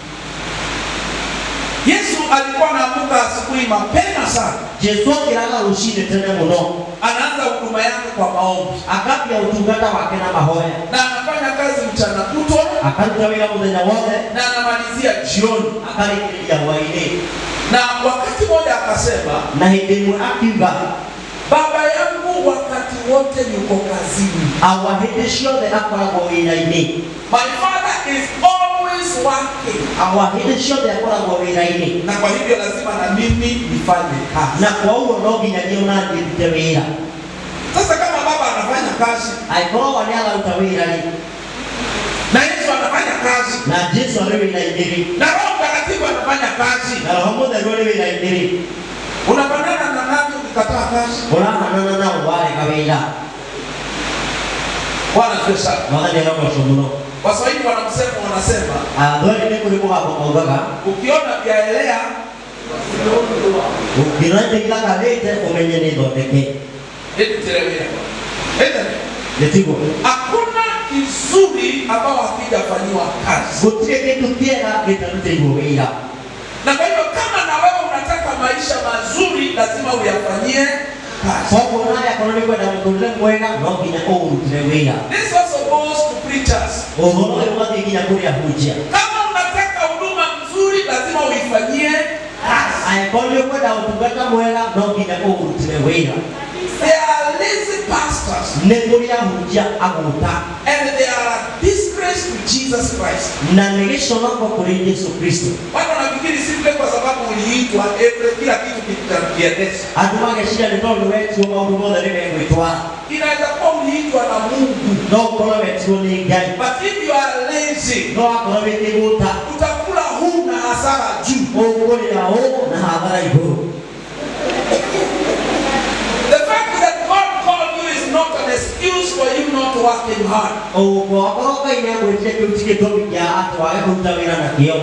Yesu alikuwa anaamka asubuhi mapema sana. Yesu alilala ushinde tena mno. Anaanza huduma yake kwa maombi. Akapia utungata wake na mahoya. Na anafanya kazi mchana kutwa. Akalitawila mudenya wote. Na anamalizia jioni. Akalikilia waine. Na wakati mmoja akasema na hidimu akiba Baba yangu wakati wote yuko kazini. Awahidishio de akwa goinaini. My father is always working. Awahidishio de akwa goinaini. Na kwa hivyo lazima na mimi nifanye kazi. Na kwa hiyo ndio ninajiona nitawira. Sasa kama baba anafanya kazi, aikoro wanyala utawira ni. Na Yesu anafanya kazi. Na Yesu anayeindiri. Na Roho Mtakatifu anafanya kazi. Na Roho Mtakatifu anayeindiri. Unafanana na nani ukikataa kazi? Unafanana na wale kabila. Bwana Yesu. Bwana ni roho somuno. Waswahili wanamsema wanasema, Adwali ni kulipo hapo maugaga. ukiona vyaelea Ukiranje kila kalete umenye ni doteke. eti teremia. Eti Letigo. hakuna kizuri ambao hakijafanyiwa kazi. Kutie kitu kiera kitamtigo ila. Na kwa hivyo kama na wewe unataka maisha mazuri lazima uyafanyie kazi. Soko naye akononi kwa damu kule mwega nogi na oru tumeweya. This also goes to preachers. Ogono ni mwadi kinya kuri ahujia. Kama unataka huduma nzuri lazima uifanyie kazi. Aikoni kwa damu tugata mwega nogi na oru tumeweya. They are lazy pastors. Nekuri ahujia aguta. And they are a disgrace to Jesus Christ. Na nilishono kwa kuri Yesu Kristo. Watu wanafikiri simple kwa sababu uliitwa every kila kitu kitakiendesha. Atumage shida ni tondo wetu wa maudhumo da nime mwitwa. Inaweza kuwa uliitwa na Mungu. No kono wetu ni gai. But if you are lazy, No akono wetu guta. utakula huu na hasara juu. Ogoli ya o na hadara ibu. The fact that God called you is not an excuse for you not working hard. Ogo akoroka ina kwete kutike tobi ya atwa ya kutawira na kio.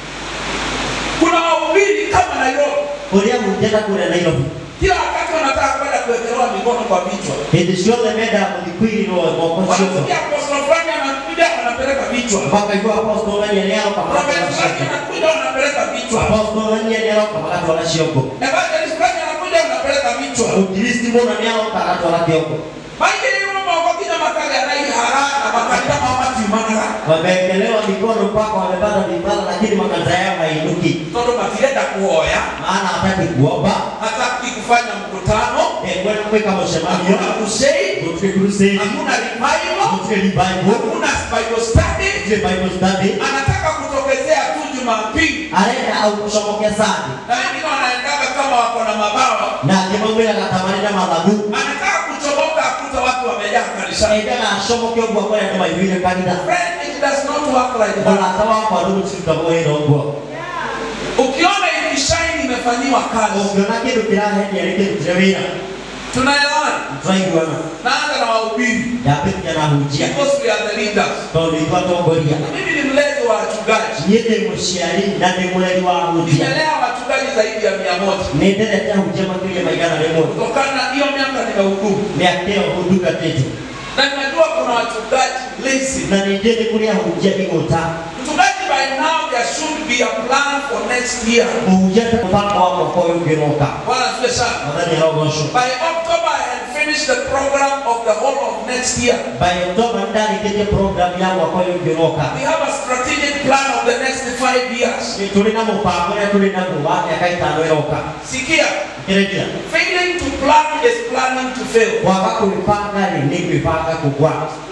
Kuna wahubiri kama Nairobi. Kulia mjeta kule Nairobi. Kila wakati wanataka kwenda kuwekelewa mikono kwa vichwa. It is sure the meda kudikwiri no moko sio. Wanasikia apostol fulani anakuja anapeleka vichwa. Mpaka hivyo apostol ni leo kama Prophet fulani anakuja anapeleka vichwa. apostol ni leo kama watu wala shioko. Evangelist fulani anakuja anapeleka vichwa. Utilisti mbona ni leo kama watu wala shioko. Maji ni mambo kwa kina makali anai haraka na makali kama watu imana. Wamekelewa mikono mpaka wamepata vibala lakini makanza yao hainuki. Toto matileta kuoya. Maana hataki kuomba, Hataki kufanya mkutano. eh kwenda kuweka mshamanio, Hakuna crusade. kutoke crusade, Hakuna revival. kutoke revival, Hakuna Bible study. kutoke Bible study. Anataka kutokezea tu Jumapili. Aenda au kusomokea sadi. Na wengine wanaendaga kama wako na mabawa. Na jamaa mwela katamani na madhabu. Anataka kuchomoka akuta watu wamejaa kanisani. Aenda na somokea kwa kwa kama hivi kanisa. Friend, it does not work like Bora that. sawa kwa ndugu tutakao hilo ngo. Ukiona hii shine imefanywa kazi. Ukiona kitu kirahe ni alike kujawira. Tunaelewana? Tunaelewana. Naanza na wahubiri. Yapi kijana hujia. Because we are the leaders. Toli kwa tongoria. Mimi ni mlezi wa wachungaji. Yeye mshiari na ni mwali wa hujia. Nimelea wachungaji zaidi ya mia moja. Nendele tena hujia makili magana leo. Kutokana na hiyo miaka nimehudumu. Miakeo huduka tetu. Na ninajua kuna wachungaji lazy. Na nendele kulia hujia igota. Mchungaji, by now there should be a plan for next year. Hujia mpango wako kwa ugeroka. Bwana asifiwe sana. Nadhani haogosho. By October I had finished the program of the whole of next year. By October ndani kile program yangu kwa ugeroka. We have a strategic plan of the next five years. Tulina mpango na tulina ngubani akaitano eroka. Sikia. Kirejea. Failing to plan is planning to fail. Waka kulipanga ni kulipanga kugwa.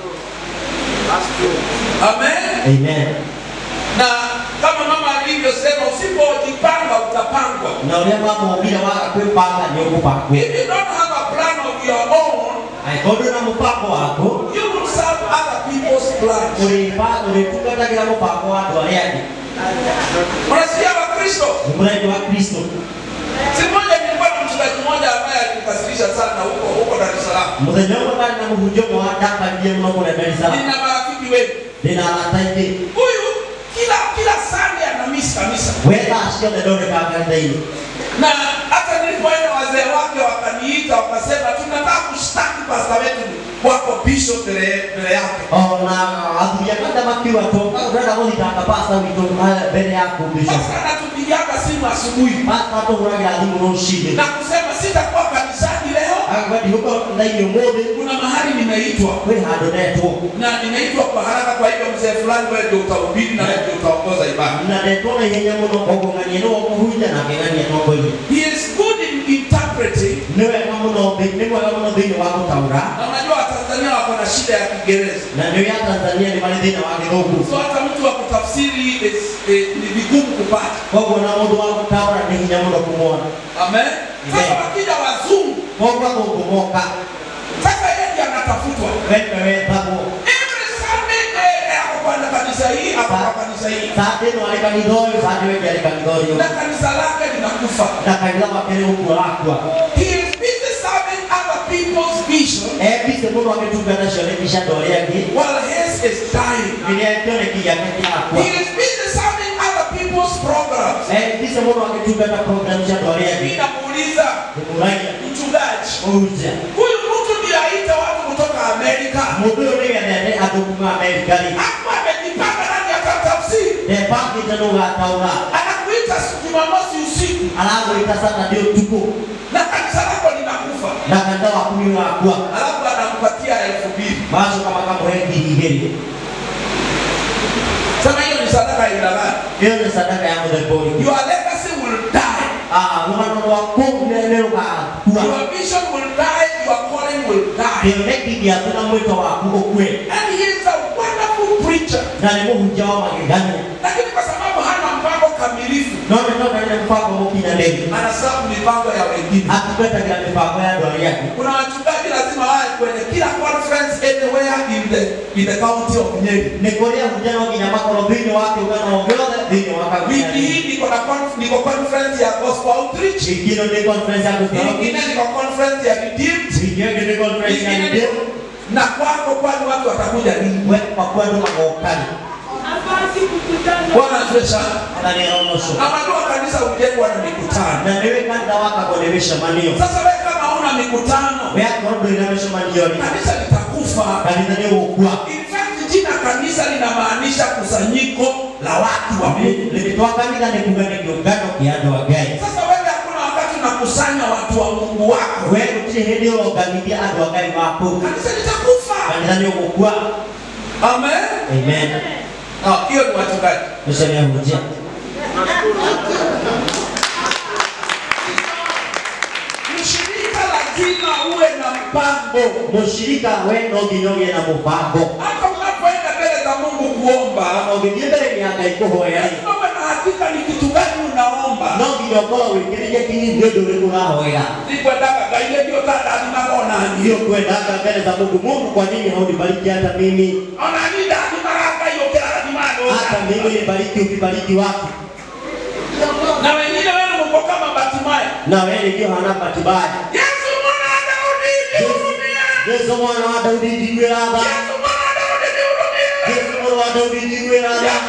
Amen. Amen. Na kama mama alivyosema, usipojipanga utapangwa. Na ule mama bila waka kulipanga ni kupangwa. If you don't have a plan of your own, Aikodo na mpango wako, you will serve other people's plans. ulipanga ulitunga kila mpango wako waliaje. Unasikia wa Kristo? Mradi wa Kristo. Siku moja nilikuwa na mchungaji mmoja ambaye alikasirisha sana huko huko Dar es Salaam. Mudanyongo bali na mhujomo wa daka ndiye mnoko na Dar es Salaam. Nina marafiki wengi. Nina ataite. Huyu kila kila Sunday anamisi kanisa. Wela ashio the dole kaka ndaili. Na hata nilipoenda wazee wake wakaniita wakasema tunataka kushtaki pastor wetu wako bishop mbele mbele yake. Oh na aduyakanda makiwa toka urada wodi kaka pasta wito mbele yako bishop. Pastor anatupigiaga simu asubuhi. Pasta to urada adimu roshide. Na kusema sitakuwa kanisani leo. Akabadi huko ndaili ngode. Kuna mahali nimeitwa. Wewe hado neto. Na nimeitwa kwa haraka, kwa hivyo mzee fulani wewe ndio utahubiri na wewe ndio utaongoza ibada. Na neto na yenya muno kogongani no kuhuja na kengani no koyi. He is good in interpreting. Niwe kama no be niwe kama no be wako taura. Na unajua Tanzania wako na shida ya Kiingereza. Na ndio ya Tanzania ni mali dina wake huko. So hata mtu wa kutafsiri is, eh, ni vigumu kupata. Kwa kuna mtu wako taura ni nyamuno kumuona. Amen. Sasa wakija wazungu, Kwa kwa kumoka. sasa yeye anatafutwa. Wewe wewe babo. Every Sunday eh hapo kwa kanisa hii, hapo kwa kanisa hii. Sasa ndio alikanidoi, sasa ndio alikanidoi. Na kanisa lake linakufa. Na kaila wakati huko akwa. He is busy serving other people's vision. Eh bisi mtu ametunga na shule kisha dole yake. While his is dying. He is busy serving other people's programs. Mimi namuuliza mchungaji, huyu mtu ndiye aita watu kutoka Amerika. Hapo amejipanga ndani ya tafsiri. Anakuita Jumamosi usiku. Na kanisa lako linakufa. Alafu anakupatia elfu mbili. Sema hiyo ni sadaka ya ilala. Hiyo ni sadaka ya mdeboni. Your legacy will die. Ah, mwana wako leo kwa. Your vision will die, your calling will die. Hiyo neki ya tuna mwito wako kwe. And he is a wonderful preacher. Na ni Mungu mjao magani. Lakini kwa sababu hana mpango kamilifu. Ndio ndio ndio mpango mkina leo. Anasabu mipango ya wengine. Akipata kila mipango ya ndoa yake. Kuna wachungaji lazima wae kwenye kila conference anywhere in the in the county of Nyeri. Nekorea mjana kina makorobini wake unaongeza dini waka. Wiki hii niko na conference niko conference ya gospel outreach. Hii ndio conference ya gospel. Nyingine niko conference ya redeemed. Hii ndio conference ya redeemed. Na kwako kwani watu watakuja nini? Wewe kwa kwani makokani. Afasi kukutana. Bwana Yesu. Ananironosho. Amajua kanisa ujengwa na mikutano. Na niwe kanda waka kuonesha manio. Sasa wewe kama huna mikutano, wewe kwa ndio inaonyesha manio. Kanisa litakufa. Kanisa ndio ukua. In fact jina kanisa linamaanisha kusanyiko la watu wa Mungu. Limetoa kanisa ni kungana kiungano kiado wa gai. Sasa wewe hakuna wakati unakusanya watu wa Mungu wako. Wewe utihedi organizia ado wa gai wako. Kanisa litakufa. Kanisa ndio ukua. Amen. Amen. Ah, hiyo ni wachungaji. Mseme hujia. Mshirika lazima uwe na mpango. Mshirika wewe ndio ginyoge na mpango. Hata unapoenda mbele za Mungu kuomba, unaongea ni hangaiko hoya. Wewe na hakika ni kitu gani unaomba? Ndio ginyokola wikirije kini ndio ndio kuna hoya. Nikwendaka gaile ndio tada ninaona hiyo kwendaka mbele za Mungu. Mungu kwa nini haunibariki hata mimi? Ona nida ni baraka hiyo kila dimano. Hata mimi nibariki ukibariki watu. Na wengine wewe mko kama Batimaya. Na wewe ndio hana Batimaya. Yesu mwana wa Daudi nihurumie. Yesu mwana wa Daudi nihurumie. Yesu mwana wa Daudi nihurumie. Yesu mwana wa Daudi nihurumie.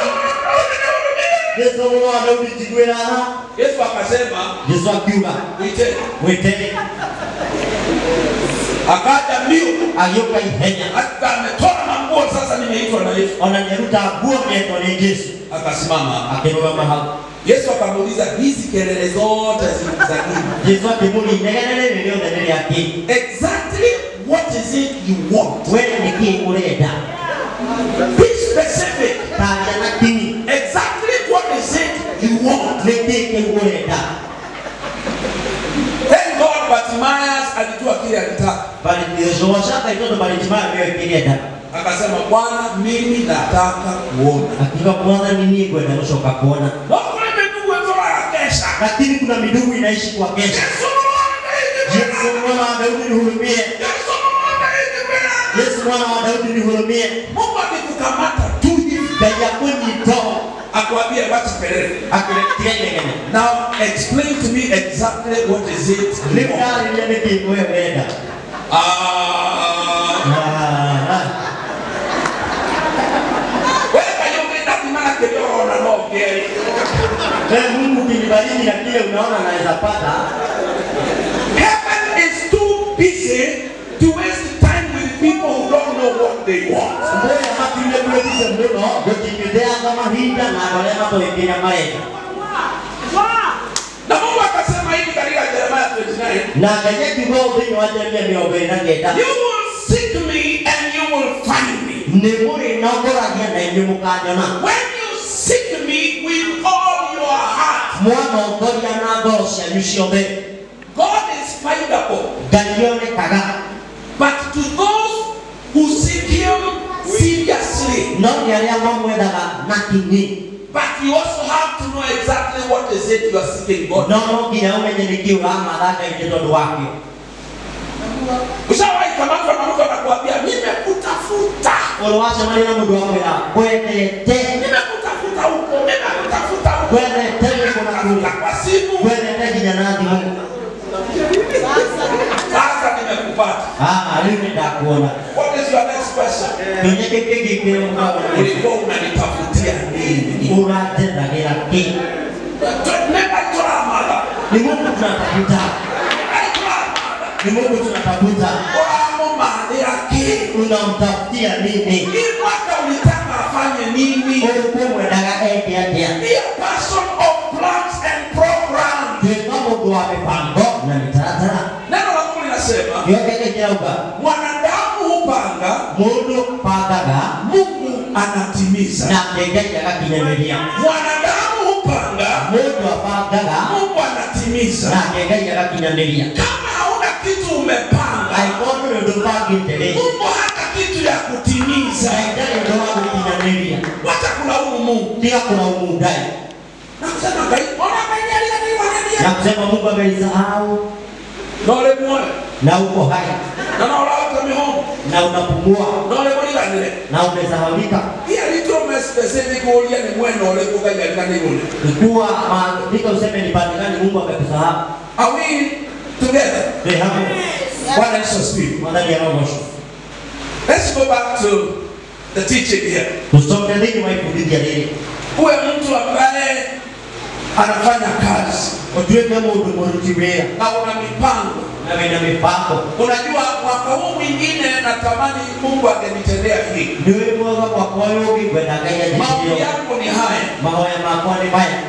Yesu mwana wa Daudi nihurumie. Yesu akasema, Yesu akiuka, "Wite, wite." Akaja mbio, ayoka ihenya. Hata ametoa manguo sasa nimeitwa na Yesu. Ananyeruta nguo mieto ni Yesu. Akasimama, akiruka mahali. Yesu akamuuliza hizi kelele zote za nini? Yesu akimuuliza nene ndio ndio yake. Exactly what is it you want? Wewe ni kile urenda. Be specific. Tajana kini. Exactly what is it you want? Ni kile urenda. Thank God Bartimaeus alijua kile alitaka. Bali Yesu washaka itoto Bartimaeus ndio kile alitaka. Akasema Bwana mimi nataka kuona. Hakika Bwana nini kwenda kushoka kuona. Lakini kuna midumu inaishi kwa kesha. Yesu mwana wa Daudi nihurumie. Yesu mwana wa Daudi nihurumie. Mungu akikukamata tu hivi daya kwenye toa akwambia wacha kelele. Akiletea Now explain to me exactly what is it. Limdari ni nini wewe? Ah. Wewe kayo kwenda kimana keleo na noge. Wewe Mungu kinibariki na kile unaona naweza pata. Heaven is too busy to waste time with people who don't know what they want. Ndio hapa ile kule kisa ndio kujitetea kama hinda na wale mambo mengine maisha. Na Mungu akasema hivi katika Jeremiah twenty-nine. Na kaje kibao ndio wacha mimi niobe na ngeta. You will seek me and you will find me. Nemuri nokora dia na ndio mukanyona. When you seek me with all your heart. Mwana ngoja na gosha yushiobe. God is findable. Galione kaga. But to those who seek him seriously. No yale mambo daga nakini. But you also have to know exactly what is it you are seeking God. No no kina umenyenyekea madaka itoto wake. Ushawahi kama mtu anaruka na kuambia nimekutafuta. Olowasha maneno mundu wako ya kwete. Nimekutafuta huko, nimekutafuta huko. Kwete tele kuna kule. Kwa simu. Kwete tele janadi huko. Sasa nimekupata. Ah, alini ndakuona. What is your your next question. Dunia kiki kiki mkao. Ulikuwa unanitafutia nini? Unatenda kila kitu. Never drama. Ni Mungu tunatafuta. Ni Mungu tunatafuta. Wamo mahali yake. Unamtafutia nini? Hii mwaka ulitaka afanye nini? Ulikuwa mwendaga eti eti. Be a person of plans and programs. Ndio Mungu wa mipango na mitaratara. Neno la Mungu linasema, yote kirauka. Mwanadamu hupanga, Mungu pangaga, Mungu anatimiza. Na ngeja kakinyemelia. Mwanadamu hupanga, Mungu apangaga, Mungu anatimiza. Na ngeja kakinyemelia. Kama hauna kitu umepanga, haikono ndio pangitele. Mungu hana kitu ya kutimiza. Ndio ndio kukinyemelia. Wacha kulaumu Mungu. Ndio kulaumu dai. Na kusema kai, ona kainyali kani wanania. Na kusema Mungu ameisahau. Nole muone. Na uko hai. Na naola kama homo. Na unapumua. Nole mwani kanile. Na umesahaulika. Pia litro specific kulia ni mweno ole kwa kainyali kani ngone. Kwa maandiko useme ni pande gani Mungu amekusahau. Are we together? They have. Bwana Yesu asifiwe. Madhali ya roho. Let's go back to the teaching here. Tusome nini mwaifundisha nini? Uwe mtu ambaye anafanya kazi. Ujue kama utumurutiwea. Na una mipango. Na una mipango. Unajua mwaka huu mwingine natamani Mungu angenitendea hii. Niwe mwaka kwa kwayo kwenda kaya ndio. Maombi yangu ni haya. Mahoya makwa ni haya.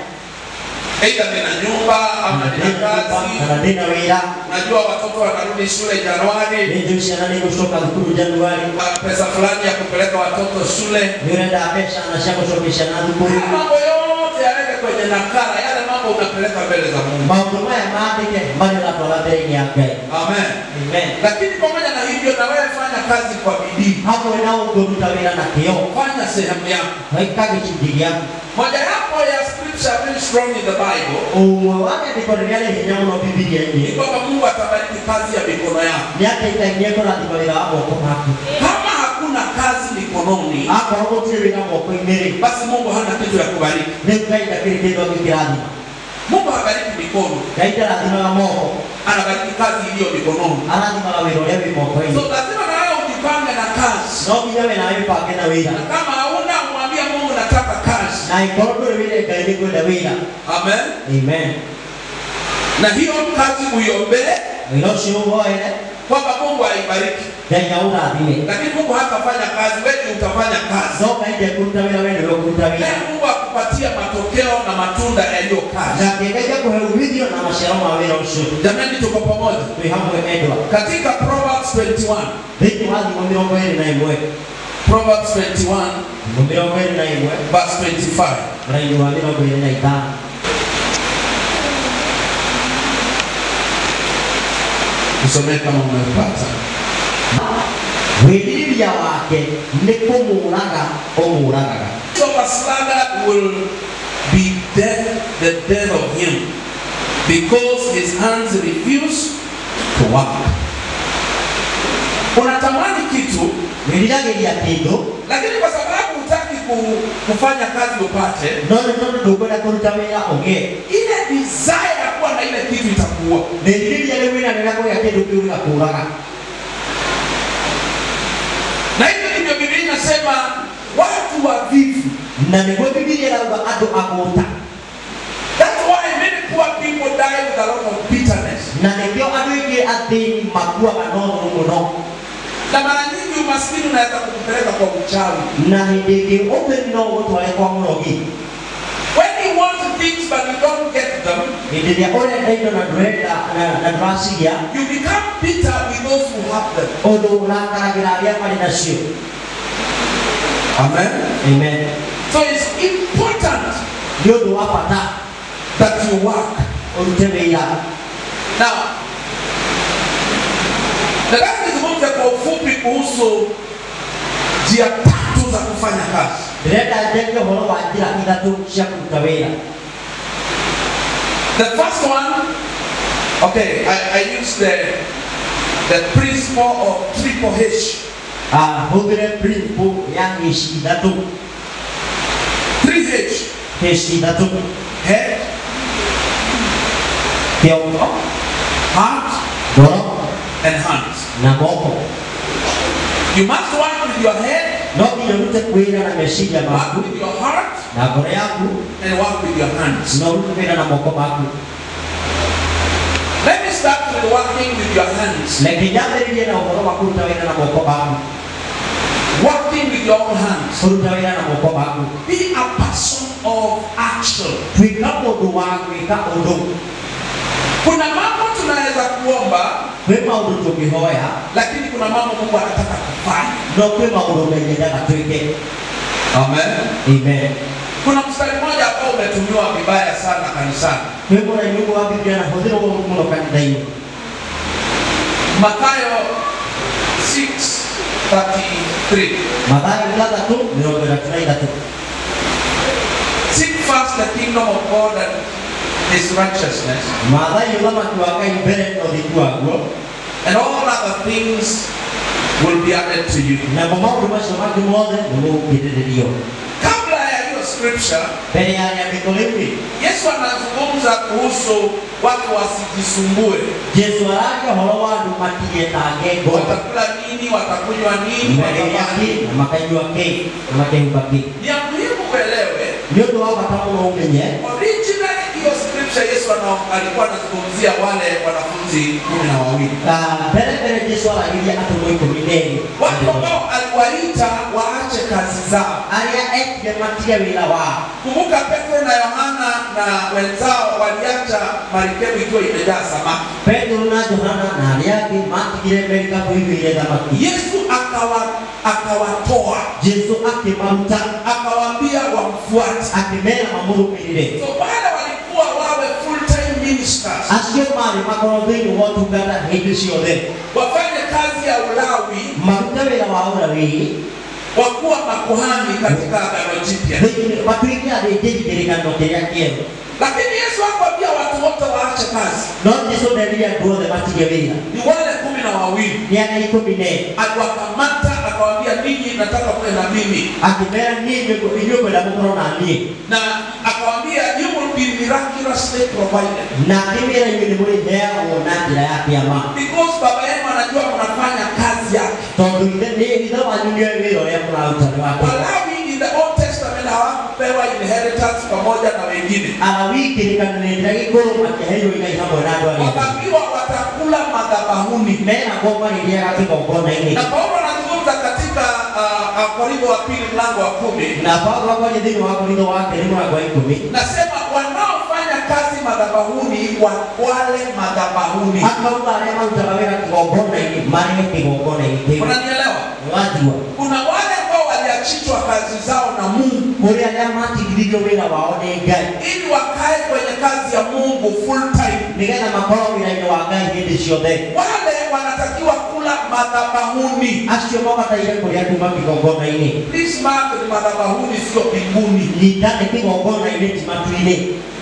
Aidha nina nyumba ama nina kazi. Na nina wira. Najua watoto wanarudi shule Januari. Ndio shana niko kutoka kuru Januari. Pesa fulani ya kupeleka watoto shule. Nenda pesa na shako shokisha na dukuru. Mambo yote yale kwenye nakala, yale mambo unapeleka mbele za Mungu. Mambo haya maandike mbali na tola mbele yake. Amen. Amen. Lakini pamoja na hivyo na wewe fanya kazi kwa bidii. Hapo nao kutawila na kio. Fanya sehemu yako. Haikaki chini yako. Moja yapo ya scripture very strong in the Bible. Uwake ndiko yale hinyamo na Biblia yenyewe. Ni kwamba Mungu atabariki kazi ya mikono yako. Yake itaingia kwa ndivyo hapo kwa haki. Kama hakuna kazi mikononi, hapo hapo tuwe na moko imere. Basi Mungu hana kitu ya kubariki. Ni kaida kile kitu kikirani. Mungu habariki mikono. Kaida lazima na moko. Anabariki kazi iliyo mikononi. Lazima na wewe ndio moko hiyo. So lazima na wewe ujipange na kazi. Ndio kijawe na wewe pake na wewe. Kama hauna mwambie Mungu nataka kazi. Na ikodo vile kaidi kwenda wewe. Amen. Amen. Na hiyo kazi uiombee. Ndio sio wewe. Kwamba Mungu aibariki. Lakini Mungu hatafanya kazi, wewe utafanya kazi. Ndio kaide kutawila wewe ndio kutawila. Mungu akupatia matokeo na matunda yaliyo kazi. Na kikaja kuhubiri na mashirama wewe ushuhuda. Jamani tuko pamoja. Tuhamwe katika Proverbs twenty-one. Vitu wazi mirongo ine na imwe. Proverbs twenty-one mirongo ine na imwe verse twenty-five. Na ndio mirongo ine na itano. Usome kama umepata. Widiria wake ni kumuraga omuraga. So a sluggard will be dead the death of him, because his hands refuse to work. Unatamani kitu, Widiria kitu, lakini kwa sababu hutaki kufanya kazi upate, ndio ndio ndio kwenda kutamia onge. Ile desire ya kuwa na ile kitu itakuwa. Widiria ile wina ndio kwa yake ndio kwa kuraga. Na hivyo ndivyo Biblia inasema watu wavivu. Na ni kwa Biblia la watu agota. That's why many poor people die with a lot of bitterness. Na ndio adweke adeni makua manono muno. Na mara nyingi umaskini unaweza kukupeleka kwa uchawi. Na ndio open no watu wale kwa mnogi. When you want things but you don't get them, ndio ole ndio na dread na na drasiya. You become bitter with those who have them. Odo ulanga giraria pale na sio. Amen. Amen. So it's important ndio ndo wapata that you work. Utembea. Now, nataka nizungumze kwa ufupi kuhusu njia tatu za kufanya kazi. Ndio ndio holo wa njia tatu za kutawala. The first one, okay, I, I use the the principle of triple H. Ah, hubire principle yang isi tatu. Three H. Isi tatu. Head, Kiongo, heart, doro, and hands. na moko. You must work with your head, no kinyume kwenda na meshija work maku with your heart, na gore yaku and work with your hands. no kwenda na moko maku. Let me start with working with your hands. Lakini jambo lingine na ugoro maku utaweka na moko maku. Working with your own hands. Utaweka na moko maku. Be a person of action. Twika mundu wa gwika undu. Kuna mambo tunaweza kuomba, Kwema undu tukihoya, lakini kuna mambo Mungu anataka kufanya. no kwema undu umenyenda twike. Amen. Amen. Kuna mstari mmoja ambao umetumiwa vibaya sana kanisani. Kwema na nyungu wa Biblia na hodhiro wa mkono kanisa hiyo. Mathayo six thirty-three. Mathayo tatu mirongo ithatu na ithatu. Seek first the kingdom of God and His righteousness, Mathayo kama tuwaka ibere no dikuago, and all other things will be added to you. na mama umasho maki mode no kididio. Kabla ya hiyo scripture, Bene ya mikolewi. Yesu anazungumza kuhusu watu wasijisumbue. Yesu araja horo wandu matie tage go. Watakula nini, watakunywa nini, Mbele watafanya yake na makanywa ke, na makanywa ke. Ni muhimu uelewe. Ndio ndo hapa kama umenye. Originally hiyo scripture Yesu alikuwa anazungumzia wale wanafunzi kumi na wawili. Ah, bele bele Yesu aliye atumwe kumineni. Watu ambao aliwaita waache kazi zao. Aya eke matia wila wa. Kumbuka Petro na Yohana na wenzao waliacha marikebu ikiwa imejaa samaki. Petro na Yohana na aliaki mati kile melika kuhivi ile samaki. Yesu akawa akawatoa. Yesu akimauta Akawaambia wamfuate. akimela mamuru milile. So wale walikuwa wawe full time ministers. Asio mali makorodhini watu gada hivi sio de. Wafanye kazi ya ulawi. Maruta wila wa ulawi. Wakuwa makuhani katika Agano Jipya. Watu wengi alijeji katika ndoto yake. Lakini Yesu hakuambia watu wote waache kazi. Not Yesu ndio ndio the mati yawila. Ni wale kumi na wawili. Ni anaiko bine. Aliwakamata akawaambia ninyi nataka kuwe na mimi. Akimela ninyi kuinyoka na mkono na ninyi. Na akawaambia you will be miraculously provided. Na kimela yeye ni mwenye leo na ndira yake ya mama. Because baba yenu anajua mnafanya kazi yake. Tondo ile ni ndio wanyunyo wao ya kuna utani wake. Walawi in the Old Testament hawakupewa inheritance pamoja na wengine. Alawiki ni kanisa kikoro makeheyo ina hapo nado ali. Wakaambiwa watakula madhabahuni. Mena ngoma ni dia katika ngoma ile. Na Paulo anazungumza katika uh, uh, Korintho wa pili mlango wa kumi. Na Paulo hapo ni ndio wako ndio wake ni mlango wa kumi. Nasema wanaofanya kazi madhabahuni wa wale madhabahuni. Akaomba rema utabaweka ngoma ile mali ni ngoma ile. Unanielewa? Wajua. Kuna wale ambao waliachishwa kazi zao na Mungu. Muri ya mati ndio wela waone gai. Ili wakae kwenye kazi ya Mungu full time. Nigana makoro bila ile wagai hili sio de. Wale wanatakiwa kula madhabahuni. Asio mama tayari kwa yatu mami ngoma ile. Please mark ni madhabahuni sio mbinguni. Ni tane kwa ngoma ile timatu ile.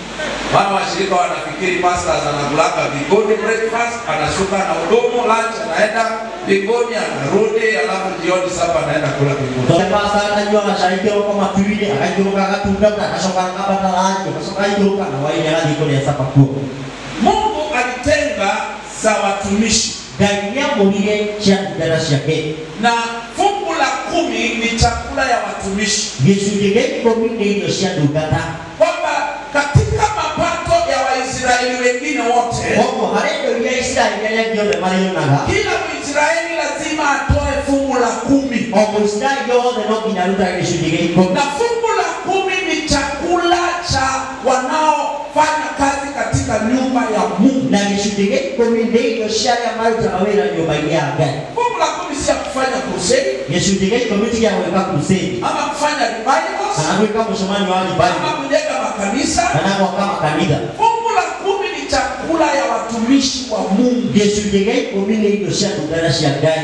Wana washirika wanafikiri pastors anakulaga mbinguni breakfast, anashuka na udomo lunch, anaenda mbinguni, anarudi, alafu jioni sasa anaenda kula mbinguni. Ndio pastor anajua mashariki huko matuile, akajua akatunga na akashoka ngabata lango, akashoka hiyo kana waile hadi kule sasa kwa. Mungu alitenga za watumishi. Gainia mwingine cha darasa yake. Na fungu la kumi ni chakula ya watumishi. Yesu jige kumi ndio sia dugata. Kwamba katika mapato ya Waisraeli wengine wote, Mungu haredo ya Israeli ya ndio mali naga. kila Mwisraeli lazima atoe fungu la kumi. Omusta yote no kinaruta Yesu jige kumi. Na fungu la kumi ni chakula cha wanaofanya kazi katika nyumba ya Mungu. Na Yesu jige kumi ndio sia ya mali takawela nyumba yake. Fungu la kumi si ya kufanya crusade. Yesu jige kumi tia weka crusade. Ama kufanya revivals. Anaweka msomani wa ibada. Ama kujenga makanisa. Anakuwa kama kanisa. Fungu la kumi ni chakula ya watumishi wa Mungu. Yesu jige kumi ndio sia dugana sia gai.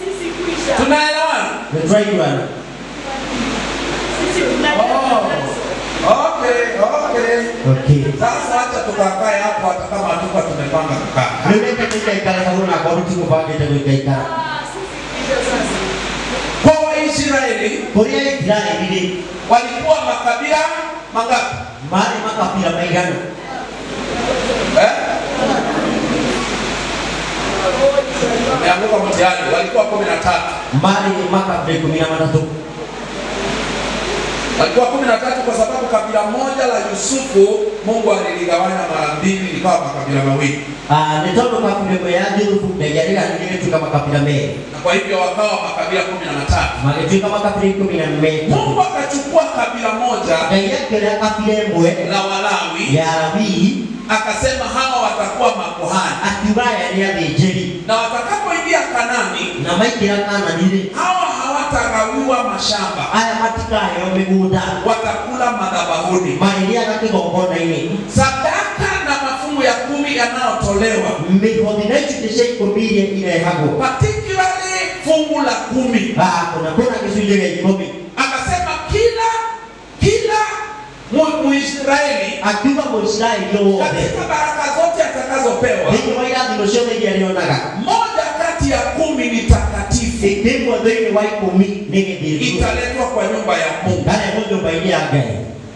Tunaelewana? Tunaelewana. Oh, okay, okay. Okay. Sasa acha tukakae hapo hata kama hatuko tumepanga kukaa. Mimi katika ikala sana na kwa mtu kwa katika ikala. Kwa Waisraeli, Korea Israeli walikuwa makabila mangapi? mali makabila maigano. Eh? Wameanguka mtihani, walikuwa kumi na tatu. Mbali makabila kumi na matatu. Alikuwa kumi na tatu kwa sababu kabila moja la Yusufu Mungu aliligawanya mara mbili likawa makabila mawili. Ah, nitoto kabila ya Yusufu ndio tuka makabila mengi. Na kwa hivyo wakawa makabila kumi na matatu. Maana tuka makabila kumi na mbili. Mungu akachukua kabila moja ya kabila moja la Walawi ya Lawi, akasema hawa watakuwa makuhani. Akibaya ni adejeri. Na watakapoingia Kanani Na maikira Kanani hawa hawatagawiwa mashamba. Aya matika ya miguda Watakula madhabahuni. Mailia kakigongona ini. Sadaka na mafungu ya kumi yanayotolewa. Mbihodinaitu deshe kubirie ile hago. Particularly fungu la kumi. Ah, kuna kuna kisujega kumi. Akasema kila kila Muisraeli akiwa Muisraeli yote katika baraka zote atakazopewa ndio waida dimoshote yalionaga moja kati ya kumi ni takatifu. Ikimwa dhini wa kumi nige italetwa kwa nyumba ya Mungu. Kana moja baini ya gai.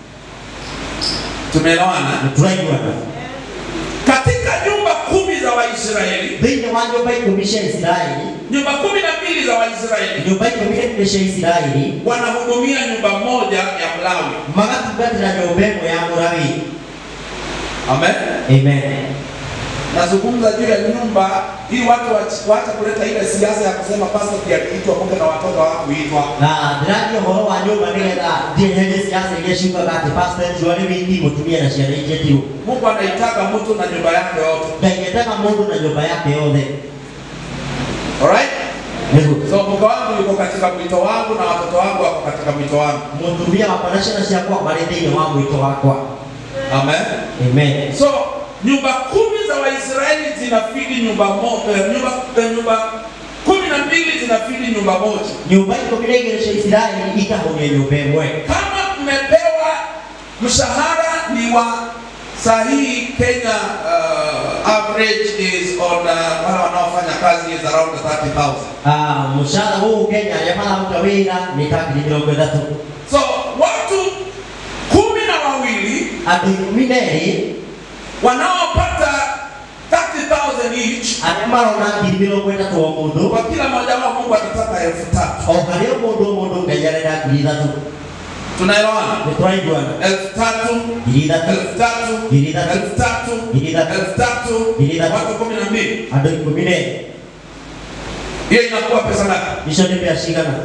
Tumeelewana? Tunaelewana. Katika nyumba kumi za Waisraeli, ndio wanyo bai kumisha Israeli, nyumba kumi na mbili za Waisraeli, nyumba kumisha Israeli wanahudumia nyumba moja ya Mlawi. Magatu gati na nyumba ya Mlawi. Amen. Amen. Nazungumza juu ya nyumba ili watu waache kuleta ile siasa ya kusema pastor pia kiitwa kumbe na watoto hawakuitwa. Na ndio horo wa nyumba ndio da ile siasa ile shuka gati pastor juani wingi mutumia na sheria yetu. Mungu anaitaka mtu na nyumba yake yote. Anataka mtu na nyumba yake yote. Alright? So mke wangu yuko katika mwito wangu na watoto wangu wako katika mwito wangu. Mutumia wapanasha na siakuwa balende ni wangu mwito wako. Amen. Amen. So nyumba kumi za Waisraeli zinafidi nyumba moja, nyumba nyumba kumi na mbili zinafidi nyumba moja. Nyumba iko bilege ya Israeli ikahonya nyumba moja. Kama mmepewa mshahara ni wa sahihi Kenya, uh, average is on uh, wale wanaofanya kazi is around thirty thousand. Ah, mshahara huu Kenya jamaa mtawira ni takriban tatu. So watu kumi na wawili adumine wanaopata thirty thousand each, ambao na bilibilo kwenda kwa mundu kwa kila mmoja wao Mungu atataka elfu tatu. Au kale mundu mundu ngajara na bilibilo. Tunaelewana? Tunaelewana. elfu tatu, elfu tatu, elfu tatu, elfu tatu, watu kumi na mbili. Ado kumi na mbili. Hiyo inakuwa pesa ngapi? Hiyo ni pesa shikana.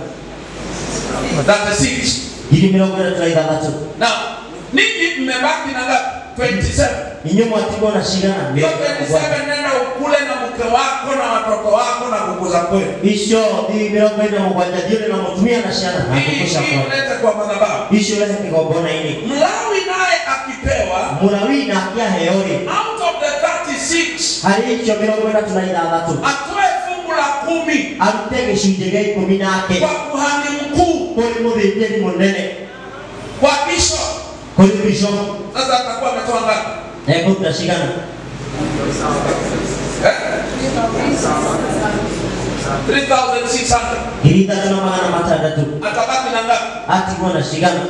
thirty-six. Bilibilo kwenda tunaida tatu. Now, nini mmebaki na ngapi? twenty-seven. Ninyo mwatibo na shigana. twenty-seven nenda ukule na mke wako na watoto wako na kuku za kweli. Isho ni bila kwenda mkwanja dio na mtumia na shana na kukusha kwa. Ilete kwa madhabahu. Isho leo kigogona ini. Mlawi naye akipewa, Mlawi na akia heori. Out of the thirty-six. Hali hicho bila kwenda tunaida tatu. Atoe fungu la kumi. Arutege shujege kumi na ake. Kwa kuhani mkuu. Kwa mudhibiti munene. Kwa bishop. Kwa bishop. Sasa atakuwa ametoa ngapi? Hebu tutashikana. three thousand six hundred. Kirita tuna maana matanda tu. Atabaki na ngapi? Ati mwana shikana.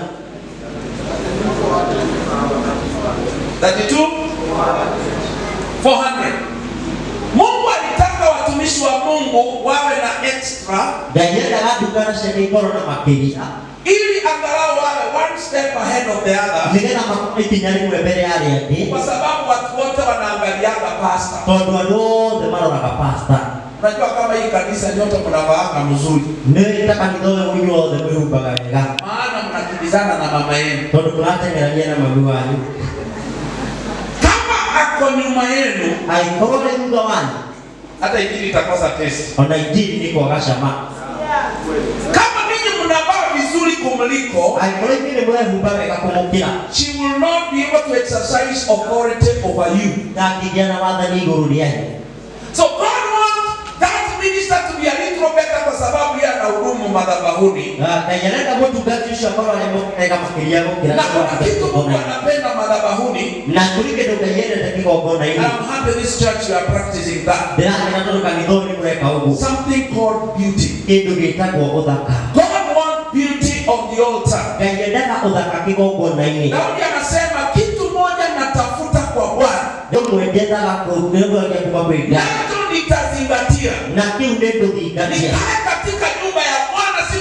thirty-two four hundred. Mungu alitaka watumishi wa Mungu wawe na extra. Gayenda hadi kana sheke ikono na makiria. Ili angalau wawe one step ahead of the other. Zingine makuti nyari mbele yale yake. Kwa sababu watu wote wanaangalianga pastor. Todo do de maro na pastor. Unajua kama hii kanisa nyote mnavaanga mzuri. Ndio itaka kidogo unyo de mwe ubaganga. Maana mnakimbizana na mama yenu. Todo kulata ngira na mama wani. Kama ako nyuma yenu, aikore ndio wani. Hata injili itakosa test. Ona injili ni kwa kashama. Kama ninyi mnavaa vizuri kumliko, aikore kile mwe ubaganga kumukira. She will not be able to exercise authority over you. Na kijana wadha ni gurudiani. So God wants that minister to be a little better kwa sababu yeye anahudumu madhabahuni. Ah, kajaleka mtu gatisha kwa wale mbona kama kilia mkira. Na kuna kitu Mungu anapenda madhabahuni. Na kulike ndo kayenda takiko ogona hili. I'm happy this church you are practicing that. Bila kinatoka kanidoni mweka huko. Something called beauty. Kitu kitako udhaka. God wants beauty on the altar. Kajaleka udhaka kiko ogona hili. Daudi anasema kitu moja natafuta kwa Bwana. Ndio mwendeza la kunego ya kubabwega. Nacho nitazingatia. Na kiu ndio zingatia. Nikae katika nyumba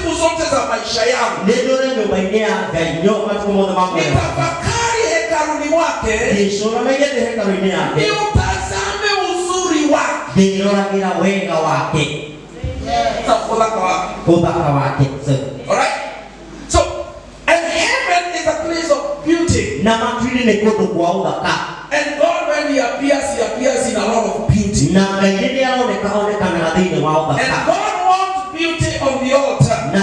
siku zote za maisha yangu nitafakari hekaluni mwake, niutazame uzuri wake. Alright? So, and heaven is a place of beauty. And God, when he appears, he appears in a lot of beauty. And God wants beauty on the altar. I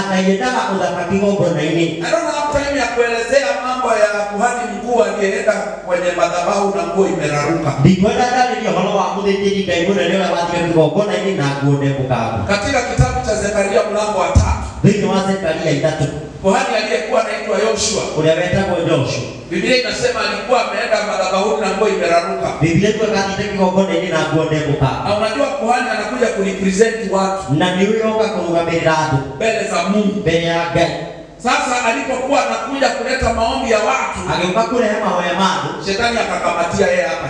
don't have time ya kuelezea mambo ya kuhani mkuu aliyeenda kwenye madhabahu na nguo imeraruka. Katika kitabu cha Zekaria mlango wa tatu, kuhani aliyekuwa anaitwa Yoshua, Biblia inasema alikuwa ameenda madhabahuni na nguo imeraruka. Na unajua kuhani anakuja kurepresent watu mbele za Mungu. Sasa alipokuwa anakuja kuleta maombi ya watu, shetani akakamatia yeye hapa.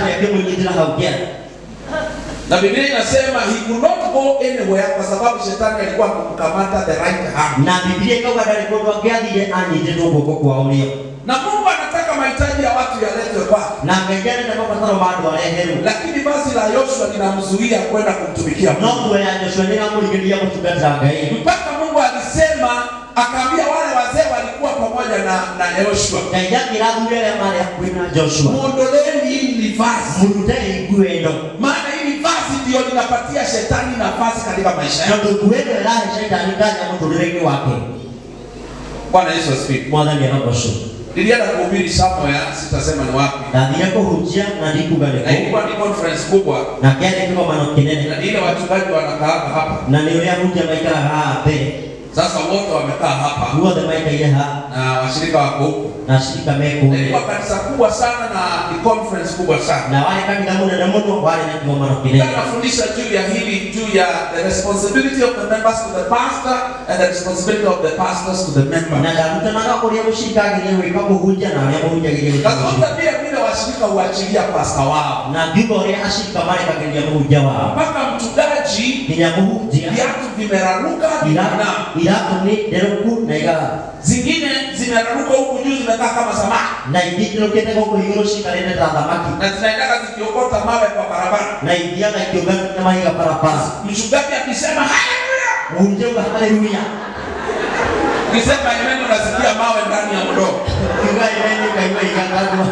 Na Biblia inasema he could not go anywhere kwa sababu shetani alikuwa kumkamata the right hand. Na Biblia ikawa dalikodo gadi anije ndogo kwa aulio. Na Mungu anataka mahitaji ya watu yaletwe kwake. Na ngejana na baba taro bado waleheru. Lakini basi la Yoshua linamzuia kwenda kumtumikia Mungu. Mungu ya Yoshua ni amuligelia kutukaza gai. Mpaka Mungu alisema, akaambia wale wazee walikuwa pamoja na na Yoshua. Kaijaki radhu yale mali ya kuina Joshua. Muondoleni hili vazi. Murudeni iguendo. Maana hili vazi ndio linapatia shetani nafasi katika maisha yako. Ndio kuweka raha shetani ndani ya mtu wake. Bwana Yesu asifiwe. Mwana ni anaposho. Nilienda kuhubiri somewhere, sitasema ni wapi. Na nilipo hujia na ndikugale. Na ilikuwa ni conference kubwa. Na kiasi kiko maneno kinene. Na ile wachungaji wanakaa hapa. Na nilio hujia maikala hapa. Sasa wote wamekaa hapa. Huwa the maika ile hapa. Na washirika wako huko. Na shirika meko. Ilikuwa kanisa kubwa sana na ni conference kubwa sana. Na wale kanisa muda na moto wale na kwa maneno kinene. Tunafundisha juu ya hili, juu ya the responsibility of the members to the pastor and the responsibility of the pastors to the members. Na tunataka kulia ushirika gile kama huja na wale huja gile. Sasa pia vile washirika huachilia pastor wao. Na ndipo wale ashirika mali kagelia huja wao. Mpaka mchungaji ninyamuhujia viatu vimeraruka na ilato ni deruku na igala. Zingine zimeraruka huku juu zimekaa kama samaki. Na indikilo kete huko hiroshi kalenda za samaki. Na zinaendaka zikiokota mawe kwa barabara. Na india na ikiogana kama higa barabara. Mchungaji akisema haleluya, unjeuka haleluya. Kisema imeni unasikia mawe ndani ya mdomo. Kiwa imeni kaiwa ikangazwa.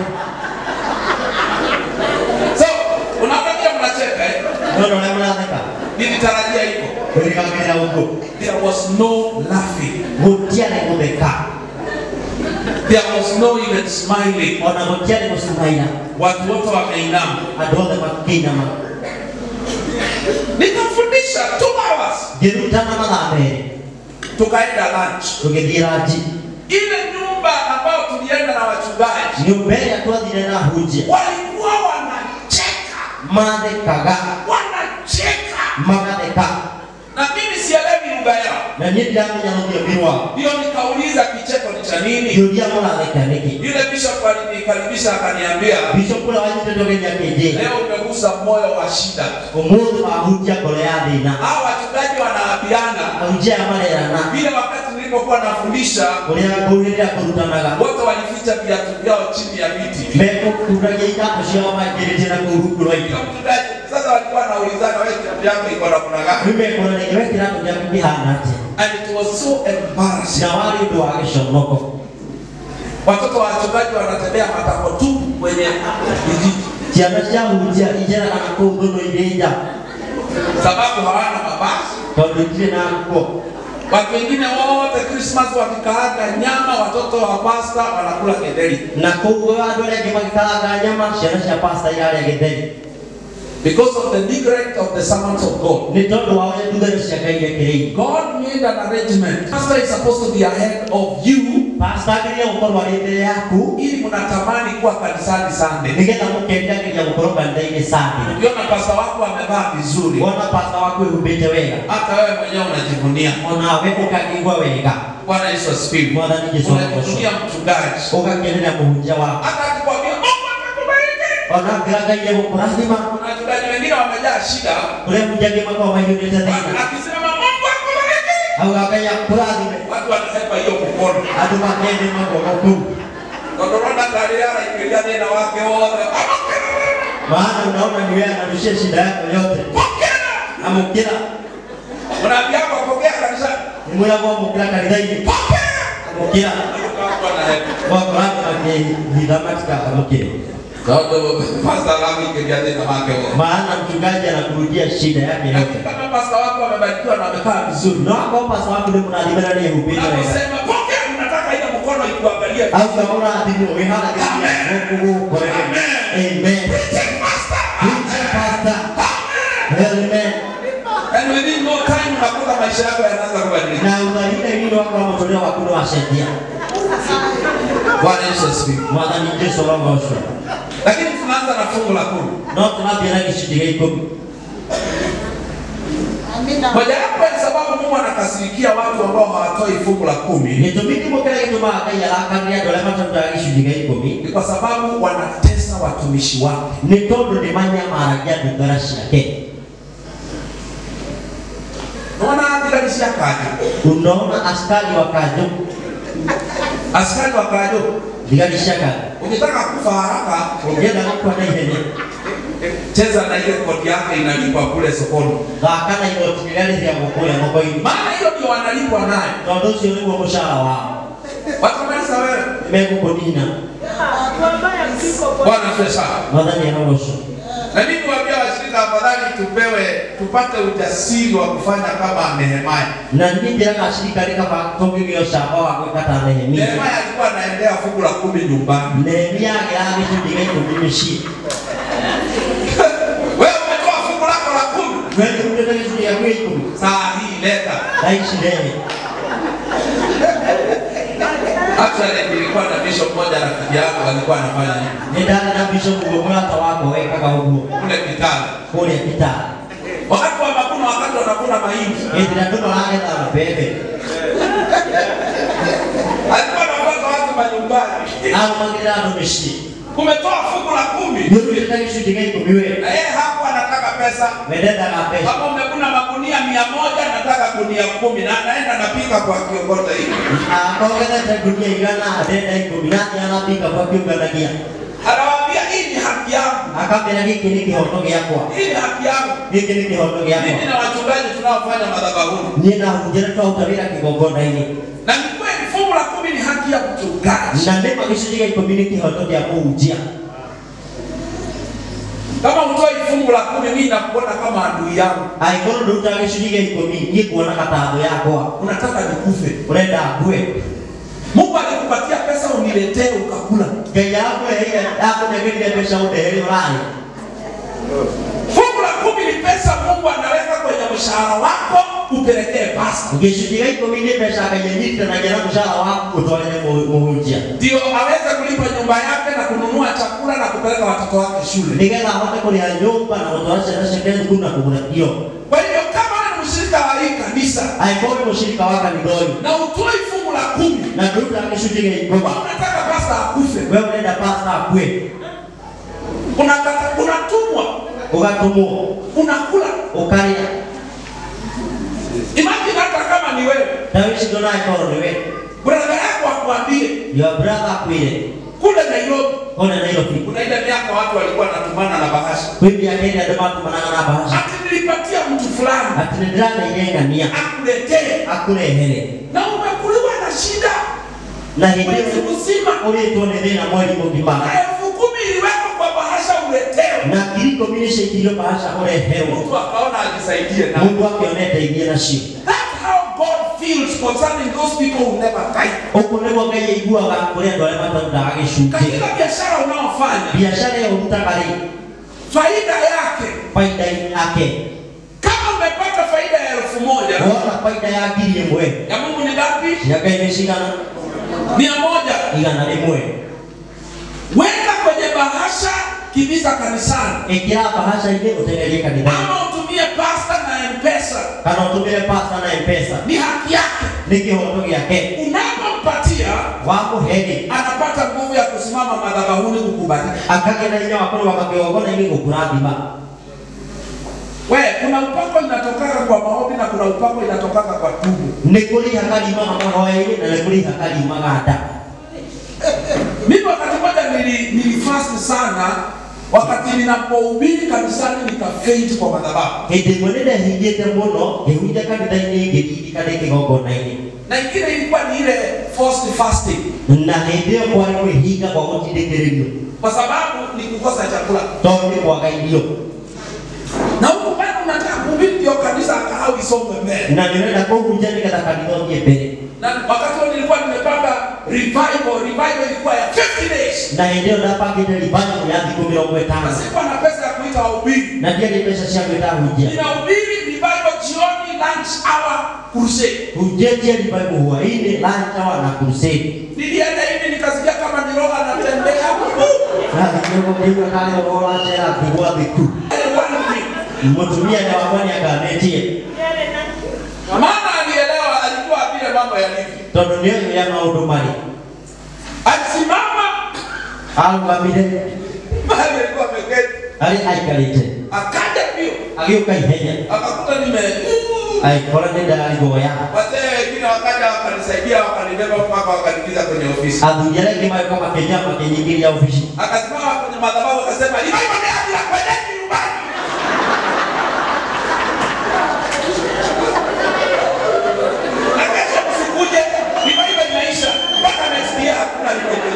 So, unaona pia mnacheka eh? Ndio ndio mnacheka. Nilitarajia hivyo. There was no laughing. There was no even smiling. Watu wote wameinama. Nikafundisha two hours. Tukaenda lunch. Ile nyumba ambayo tulienda na wachungaji, walikuwa wanacheka. Wanacheka. Magadeka. Na mimi sielewi lugha yao. Na nini damu ya ndio birwa. Ndio nikauliza kicheko ni cha nini? Ndio dia mbona anakaniki. Yule bishop alinikaribisha akaniambia, bishop kula waje ndio Kenya keje. Leo umegusa moyo wa shida. Umungu ahuja koleadi na. Hao wachungaji wanaambiana, ahuja mali yana. Vile wakati nilipokuwa nafundisha, waliangulia kurutanaga. Wote walificha viatu vyao chini ya miti. Meko kunajeika kushia maji tena kurukuru hiyo. Sasa walikuwa wanaulizana wewe kiatu yako iko na kuna gani? Mimi kuna niwe kiatu changu kihana. And it was so embarrassing. Na wale ndio wakishonoko. Watoto wa wachungaji wanatembea matako tu kwenye kijiji. Kiatu changu cha ijana na kugono idenja. Sababu hawana mabasi. Ndio kile na kwa. Watu wengine wote Christmas wakikaaga nyama, watoto wa pasta wanakula getheri. Na kwa wale wakikaaga nyama, sherehe ya pasta yale getheri. Because of the neglect of the servants of God. God made an arrangement. Pastor is supposed to be ahead of you. Pastor ili mnatamani kuwa kanisani Sunday. Ukiona pastor wako amevaa vizuri, hata wewe mwenyewe unajivunia. Bwana Yesu asifiwe. Unajivunia mchungaji. Hata akikwambia ona garaga ile mkurasima unatudani wengine wamejaa shida ule mjage makao wa hiyo tena akisema Mungu akubariki Au akaya kuradi. Watu wanasepa hiyo mkono. Adu makende mambo huko. Ndoona kaliara ikilia tena wake wote. Maana unaona ni wewe anarushia shida yako yote. Pokea. Amukira. Unaambia kwa pokea kanisa. Ni mwana kwa mukira kanisa hii. Pokea. Amukira. Kwa Qur'an ake hidamatika amukira. Ndio pastor wangu ikilia tena wake wote. Maana mchungaji anakurudia shida yake yote. Kama pastor wako amebarikiwa na amekaa vizuri. Na kwa pastor wako ndio mnadimana naye hubiri. Anasema pokea, unataka ile mkono ikuangalie. Au kama ndio wewe hana kitu Mungu kwa amen. Pastor. Amen. And within no time unakuta maisha yako yanaanza kubadilika. Na unaita hilo wako wametolewa wakulu wasaidia. Bwana Yesu asifiwe. Mwana ni Yesu wangu washo. Lakini tunaanza na fungu la kumi. Na tunabia na kishidike kumi. Amina. Moja wapo ya sababu Mungu anakasirikia watu ambao hawatoi fungu la kumi. Ni tumiki mokele kituma akaya akaria dola matunda kishidike kumi. Ni kwa sababu wanatesa watumishi wake. Ni tondo ni manya maragia dugarashi yake. Unaona askari wakajo. Unaona askari wakajo. Askari wakajo. Digarishaka. Ukitaka kufa haraka, ongeza kwa naihe. Cheza na ile kodi yake inalipwa kule sokoni. Kana hiyo tumigali ya mkoa ya mkoa hii. Maana hiyo ndio wanalipwa nayo. Ndio sio ni mshahara wao. Watamaliza wewe. Megukodina. Bwana pesa. Nadhani anaosho. Na mimi niwaambia washirika afadhali tupewe tupate ujasiri wa kufanya kama Nehemia. Na nini ndio shirika lika kwa tokio shamba wa kukata Nehemia. Nehemia alikuwa anaendea fungu la kumi nyumbani. Nehemia yake shirika iko mimishi. Wewe umetoa fungu lako la kumi. Wewe unataka shirika yako iko. Saa hii leta. Daishi leo. Actually nilikuwa na bishop mmoja rafiki yangu alikuwa anafanya hivi. Nenda na bishop mmoja hata wako wewe kaka huko. Kule Kitale. Kule Kitale. Wakati wa mavuno, wakati wanavuna mahindi. Ndio ndio lake na bebe. Alikuwa anapata watu manyumbani. Au mangira ndo mishi. Umetoa fungu la kumi. Ndio unataka shirika iko miwe. Na yeye hapo anataka pesa. Medenda na pesa. Kama umevuna magunia mia moja nataka gunia kumi na anaenda napika kwa kiongota hiki. Ah, kwa kata gunia igana adenda iko binati anapika kwa kiongota kia. Anawaambia hii ni haki yangu. Akapenda hiki ni kihotoke yako. Hii ni haki yangu. Hiki ni kihotoke yako. Mimi na wachungaji tunaofanya madhabahuni. Nina hujera kwa utawira kigongoda hili. Na ni kweli fungu la kumi ni haki ya mchungaji. Na ndipo kishirika iko binati kihotoke yako ujia. Kama utoi fungu la kumi mimi nakuona kama adui yangu. Aikono ndo utawishirika iko mimi ni kuona katabu yako. Unataka nikufe. Unaenda akue. Mungu alikupatia pesa uniletee ukakula. Kaya yako ile hapo na vile pesa udeheli ulali. Fungu la kumi ni pesa Mungu anaweka kwenye mshahara wako upelekee pasta. Ukishirika iko mimi pesa kajenyita na jana mshahara wako utoe muhujia. Ndio aweze kulipa nyumba yake na kununua chakula na kupeleka watoto wake shule. Ningena hote kwa nyumba na watoto wake na shule kuna kuna hiyo. Kwa hivyo kama ni mshirika wa hii kanisa, aikono mshirika wako ni doi. Na utoi fungu la kumi. Na ndio akishirika iko. Unataka pasta akufe. Wewe unaenda pasta akue. Unataka unatumwa. Ukatumwa. Unakula. Ukalia. Imagine hata kama ni wewe. Dawishi ndo naye kwa wewe. Brother yako akwambie. Your brother akwile. Kule Nairobi. Kule Nairobi. Kuna ile miaka watu walikuwa wanatumana na bahasha. Bibi yake ndio watu manana na bahasha. Ati nilipatia mtu fulani. Ati ndirana yenga nia. Akuletee. Akulehere. Na umekuliwa na shida. Na hiyo mzima ule tuone na mwali mzima. Na elfu kumi iliwekwa kwa bahasha uletewe. Na kiliko mimi shikilio bahasha ule hewa. Mungu akaona ajisaidie na. Mungu akioneta ingie na shi. That's how God feels concerning those people who never die. Okolewa ngaye igua wa kule ndo alema tanda akishuke. Katika biashara unaofanya. Biashara ya utakali. Faida yake. Faida yake. Kama umepata faida ya elfu moja. Wala faida ya akili mwe. Ya Mungu ni ngapi? Yaka imeshikana. Mia moja. Igana limwe. Weka kwenye bahasha kibisa kanisani. Ikia bahasha ile utengelie kanisani. Ama utumie pasta na M-Pesa. Kana utumie pasta na M-Pesa. Ni haki yake. Ni kihoto yake. Unapompatia wako hedi. Anapata nguvu ya kusimama madhabahuni kukubariki. Akake na inyo wakoro wakakeogona ili kukuradima. Wewe kuna upako linatokana kwa maombi na kuna upako inatokaka kwa tumbo. Nekuli hakali mama mahoyaini na nekuli hakali magada. Mimi wakati mmoja nili nilifast sana wakati ninapohubiri kanisani nikafaint kwa madhabahu. Hede mwenenda hijete mono heuja kanisa ini gedi kade kigogona ini. Na ingine ilikuwa ni ile forced fasting. Na hede kwa ni higa kwa ujide kereyo. Kwa sababu ni kukosa chakula. Tondi kwa kaidio. Na huko bado unataka kuhubiri ndio kanisa akahau isonge mbele. Na ninaenda kwa ujani kata kanisa ngie mbele. Na wakati huo nilikuwa nimepanga revival, revival ilikuwa ya fifty days. Na ndio napanga ile revival ya siku mirongo tano. Na sikuwa na pesa ya kuita wahubiri. Na pia ni pesa ya kuita hujia. Ninahubiri revival jioni, lunch hour, crusade. Hujia revival huwa ile lunch hour na crusade. Nilienda hivi nikasikia kama ni roho anatembea. Na ndio ndio kale roho anatembea kwa biku. Mtumia na wabani akanetie. Mama alielewa, alijua vile mambo yalivyo. Todo ndio ya maudumari. Alisimama algamide mahali alikuwa ameketi. Ali aikalite. Akaja pio. Aliyoka ihenya. Akakuta nime ai kora nenda aligoya. Wazee wengine wakaja wakanisaidia wakanibeba mpaka wakaniingiza kwenye ofisi. Adujale kama kama Kenya makenyingili ya ofisi. Akasimama kwenye madhabahu akasema, "Ni mimi ndiye kwenda nyumbani." Akasema usikuje, ni mimi inaisha. Mpaka next year hakuna lingine.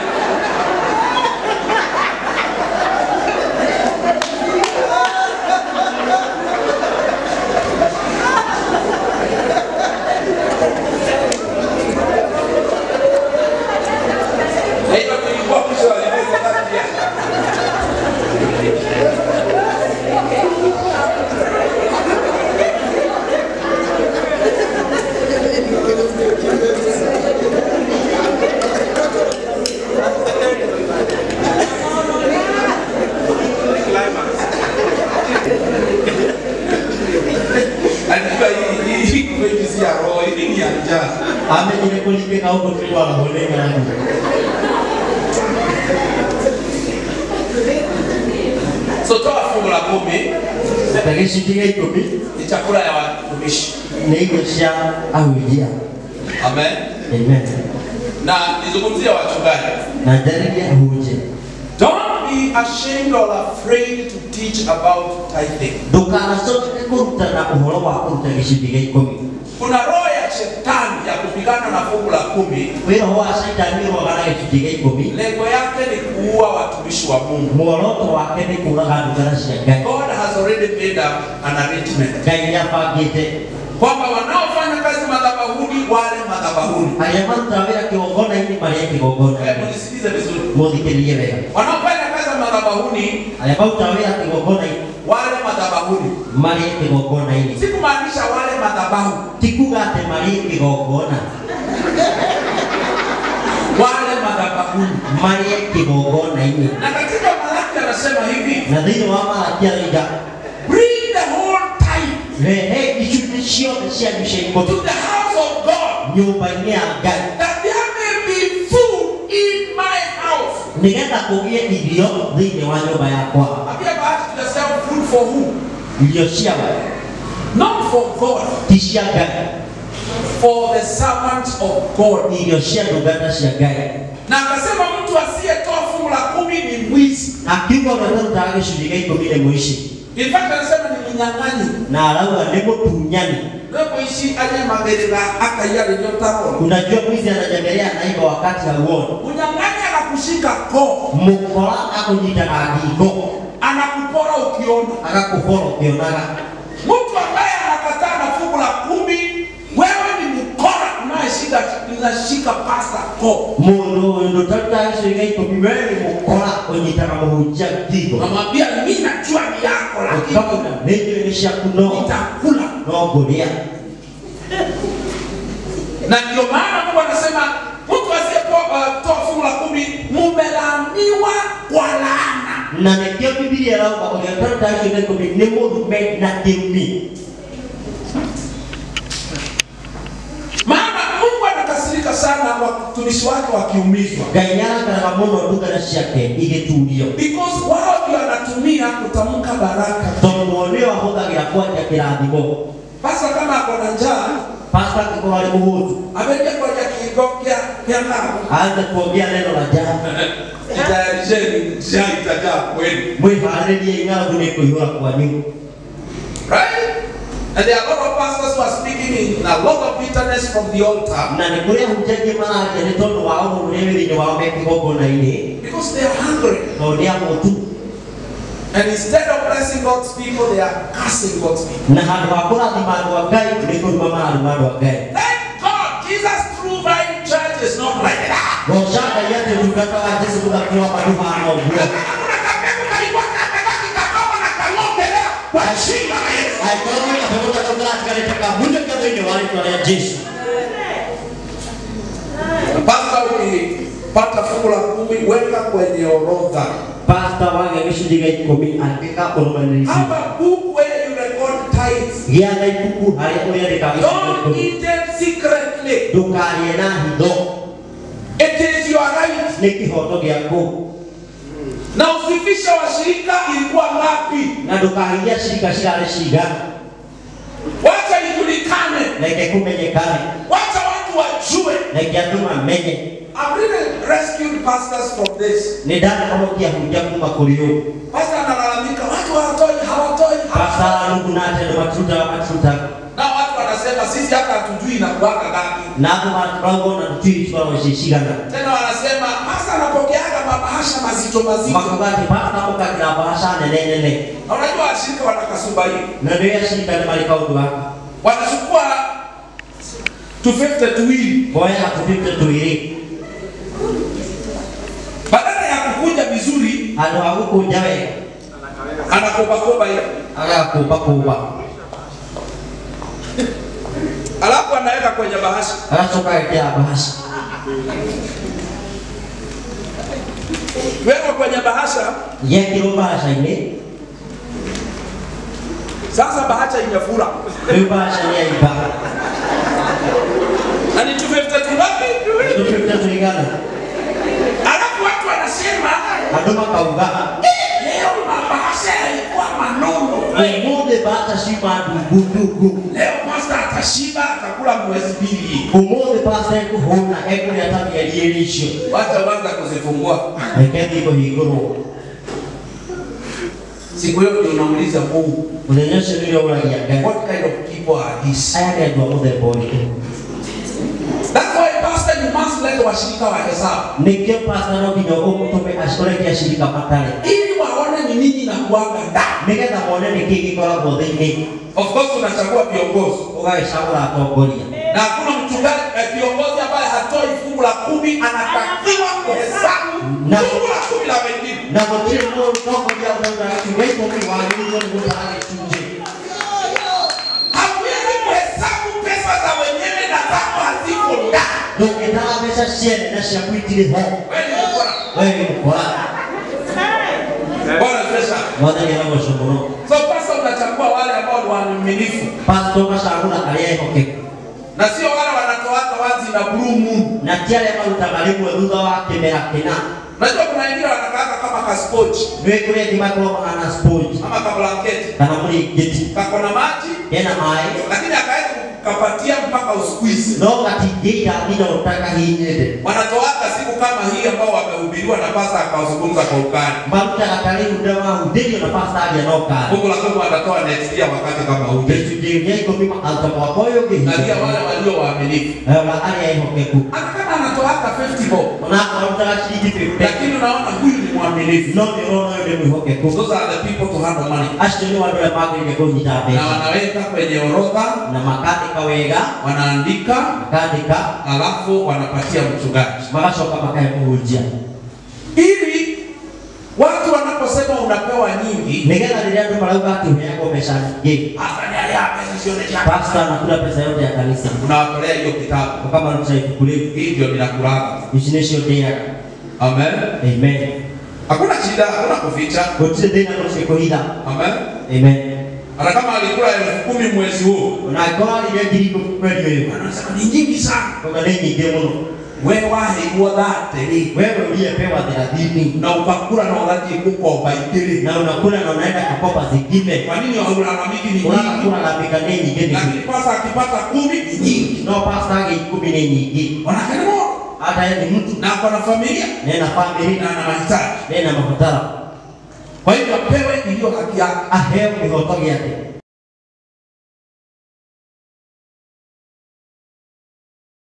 Ame jine kulike kau betul ala boleh kan? So toa fungu la kumi. Bagi sitiga kumi. Ni chakula ya watumishi. Ni kisha awujia. Amen. Amen. Na nizungumzia wachungaji. Na jadi dia huje. Don't be ashamed or afraid to teach about tithing. Dukana sote kuruta na kuholo wa kuruta kisitiga kumi. Kuna roho ya shetani ya kupigana na fungu la kumi. Wewe huwa shetani roho kana kisitiga kumi. Lengo yake ni kuua watumishi wa Mungu. Mwoloto wake ni kulaga dukana shetani. God has already made up an arrangement. Kaya pagite. Kwamba wanaofanya kazi madhabahuni wale madhabahuni. Ayaman tawira kiogona ini maria kiogona. Hebu nisikilize vizuri. Modi kiliyewe. Wanaofanya kazi madhabahuni ayaman tawira kiogona ini wale madhabahuni. Maria kiogona ini. Sikumaanisha wale madhabahu. Tikugate maria kiogona. Wale madhabahuni. Maria kiogona ini. Na katika Malaki anasema hivi. Na dini wa Malaki aliga. Bring the whole tithe. Lehe ishudishio desia mshengo. To the house of God. Nyumba ni agani. That there may be food in my house. Ningenda kugie idio dini wa nyumba yako. Apia bahati tunasema food for who? Ndio siawa. Not for God. Tishia gani. For the servants of God. Ndio sia dugana sia gani. Na akasema mtu asiyetoa fungu la kumi ni mwizi. Akiwa unataka tayari shughulika iko bila muishi. In fact anasema ni mnyang'anyi. Na alawa nebo tunyani. Ndipo ishi aje magerera akayale nyotaro. Unajua mwizi anajemelea naiba wakati wa uono. Mnyang'anyi anakushika ko. Mukora akujita kagiko. Anakupora ukiona. Akakupora ukionaga. Mtu ambaye anakataa na fungu la kumi, wewe ni mkora unayeshika unashika pasta ko. Mundu ndo tata shinga iko wewe mukora onyita kama hujja tigo. Namwambia mimi najua ni yako lakini kama ndio nishakuno. Nitakula. No golia. Na ndio maana Mungu anasema mtu asiyetoa fungu la kumi mumelaaniwa kwa laana. Na ndio Biblia lao kwa kwa tata shinga iko ni mundu me na timi. Maana Mungu anakasirika sana watumishi wake wakiumizwa. Ganyana kana mamono duka na shake igetudio. Because wao ndio anatumia kutamka baraka. Tomuoneo ahoga kila kwa kila adhibo. Pasa kama ako ako na njaa. Pastor kwa wale muhutu. Amekuja kwa kigo kia kia ngao. Aanze kuongea neno la njaa. Itayarisheni njaa itajaa kweli. Mwihariri ingao kunikuiwa kwa nyuma. Right? And there are a lot of pastors who are speaking in a lot of bitterness from the altar. Na nikuria hujagi mana jeni tono wao mwenyewe ni wao mekiko na ini. Because they are hungry. Ndio mutu. And instead of blessing God's people, they are cursing God's people. Na hadi wakula dimando wa gai kuliko mama dimando wa gai. Thank God, Jesus true vine church is not like that. Washaka yake tukata wa Yesu kwa kwa maduka na ubio. Kwa shida Yesu. Aikoni na pamoja na kula katika kabunda kama ile wale kwa Yesu. Pastor ukipata fungu la kumi weka kwenye orodha. Pastor wange mishidiga ikomi andika orodha. Have a book where you record tithes. Yana ibuku hali oya de kabisa. Don't eat them secretly. Dukari na hido. It is your right. Neki hoto yako. Na usifisha washirika ilikuwa ngapi? Na dukahiya shirika shirale shiga. Wacha ijulikane. Leke kumenyekane. Wacha watu wajue. Leke atuma menye. I've really rescued pastors from this. Ni dada kama kia kuja kuma kulio. Pastor analalamika watu hawatoi hawatoi. Pastor nukunate ndo matuta matuta. Na watu wanasema sisi hata hatujui na kuwaka ngapi. Na kwa mpango na tutiri kwa washishigana. Tena wanasema pastor anapokeaga mabahasha mazito mazito. Makabati pastor muka kila bahasha nene nene. Unajua washirika wanakasuba hii. Na ndio shirika ni malika udwa. Wanachukua two fifty tuwili. Kwa hiyo hatupite tuwili. Badala ya kukuja vizuri, ano hakukuja wewe. Anakopa kopa hiyo. Anakopa kopa. Alafu anaweka kwenye bahasha. Anachoka ya bahasha. Weka kwenye bahasha. Yeye kilo bahasha ile. Sasa bahasha imefura. Hiyo bahasha ni iba. Na ni two fifty ngapi? two fifty tulingana. Alafu watu wanasema Adoma kauga. Leo mabahasha yalikuwa manono. Umunde bahasha shiba ndugu. Leo pastor atashiba atakula mwezi mbili. Umunde pastor yako huna eko ya tabi ya dielisho. Wacha waanza kuzifungua. Ekeni iko higoro. Siku hiyo ndio unamuuliza Mungu, unaonyesha nini wala ya gani? what kind of people are these? Aya ndio mode body. That's why pastor you must let washirika wa hesabu. Nikie pastor no kidogo kutope ashore kia shirika matale. Ili waone ni nini na kuanga ndani. Nikenda muone ni kiki kwa bodi ni. Of course unachagua viongozi. Ugae shauri la kuongolia. Na hakuna mchungaji eh, viongozi ambaye hatoi fungu la kumi anatakiwa kuhesabu fungu la kumi la wengine. Na mtiri mo toko dia unda kiwepo kwa walimu ni mtaka chuje. Hauwezi kuhesabu pesa za wenyewe na zako haziko ndani. Ukitaka pesa siene na shakuitile ho. Wewe ni bora. Wewe ni bora. Bora pesa. Mwana ni hapo shomono. So pastor unachagua wale ambao ni waaminifu. Pastor kashanguna aliye hoke. Na sio wale wanatoa wazi na blue moon. Na tiale kama utabalimu weduza wake merakena. Unajua kuna wengine wanakaanga kama kaspochi. Wewe kule dimako ana sponge. Ama ka blanketi. Kana muli geti. Kako na maji. Yana mai. Lakini akaweza kukapatia mpaka usqueeze. No kati data bila utaka hii nyede. Wanatoaka siku kama hii ambao wamehubiriwa na pasta akazungumza kwa ukali. Mafuta katali udawa udeni na pasta ya noka. Mungu la Mungu atatoa next year wakati kama huu. Yesu ndiye iko mima alitakuwa koyo ge. Na pia wale walio waaminifu. Eh la ali ya hokeku. Hata kama anatoaka fifty bob. Unako utaka shidi pepe. Lakini unaona huyu ni mwaminifu. No ni rono yule ni hokeku. Those are the people to handle money. Ashini wale wale pako ile kwa jitabe. Na wanaweka kwenye orodha Na makati kawega. wanaandika Makandika. alafu wanapatia mchungaji. Makashoka makae kuhujia. Ili watu wanaposema unapewa nyingi, Negela ndio ndo malauka tu yako pesa. Je, hata ni ya pesa sio ni yako. pastor anakula pesa yote ya kanisa. Unawatolea hiyo kitabu. Kama msaifukulie Hii ndio ninakulaga. business yote ya. Amen. Amen. Hakuna shida, hakuna kuficha. Kote dena kwa siku hila. Amen. Amen. Hata kama alikula elfu kumi mwezi huu, Na kwa ile ndiko kweli wewe. anasema ni nyingi sana. Kwa nini ngemo? wewe waheirwo thate wewe uliyepewa thelathini na ukakula na ugathie kukomba igiri na unakula na unaenda kukopa zingine, kwa nini waula na miki ni unakula na mikane nyingine? lakini pasa akipata kumi ni nyingi, no pasta yake kumi ni nyingi, wanakanemo hata yeye ni mtu na kwa na familia nena family na na mahitaji nena mahutara. Kwa hivyo apewe iliyo haki yake, ahewe mihoto yake.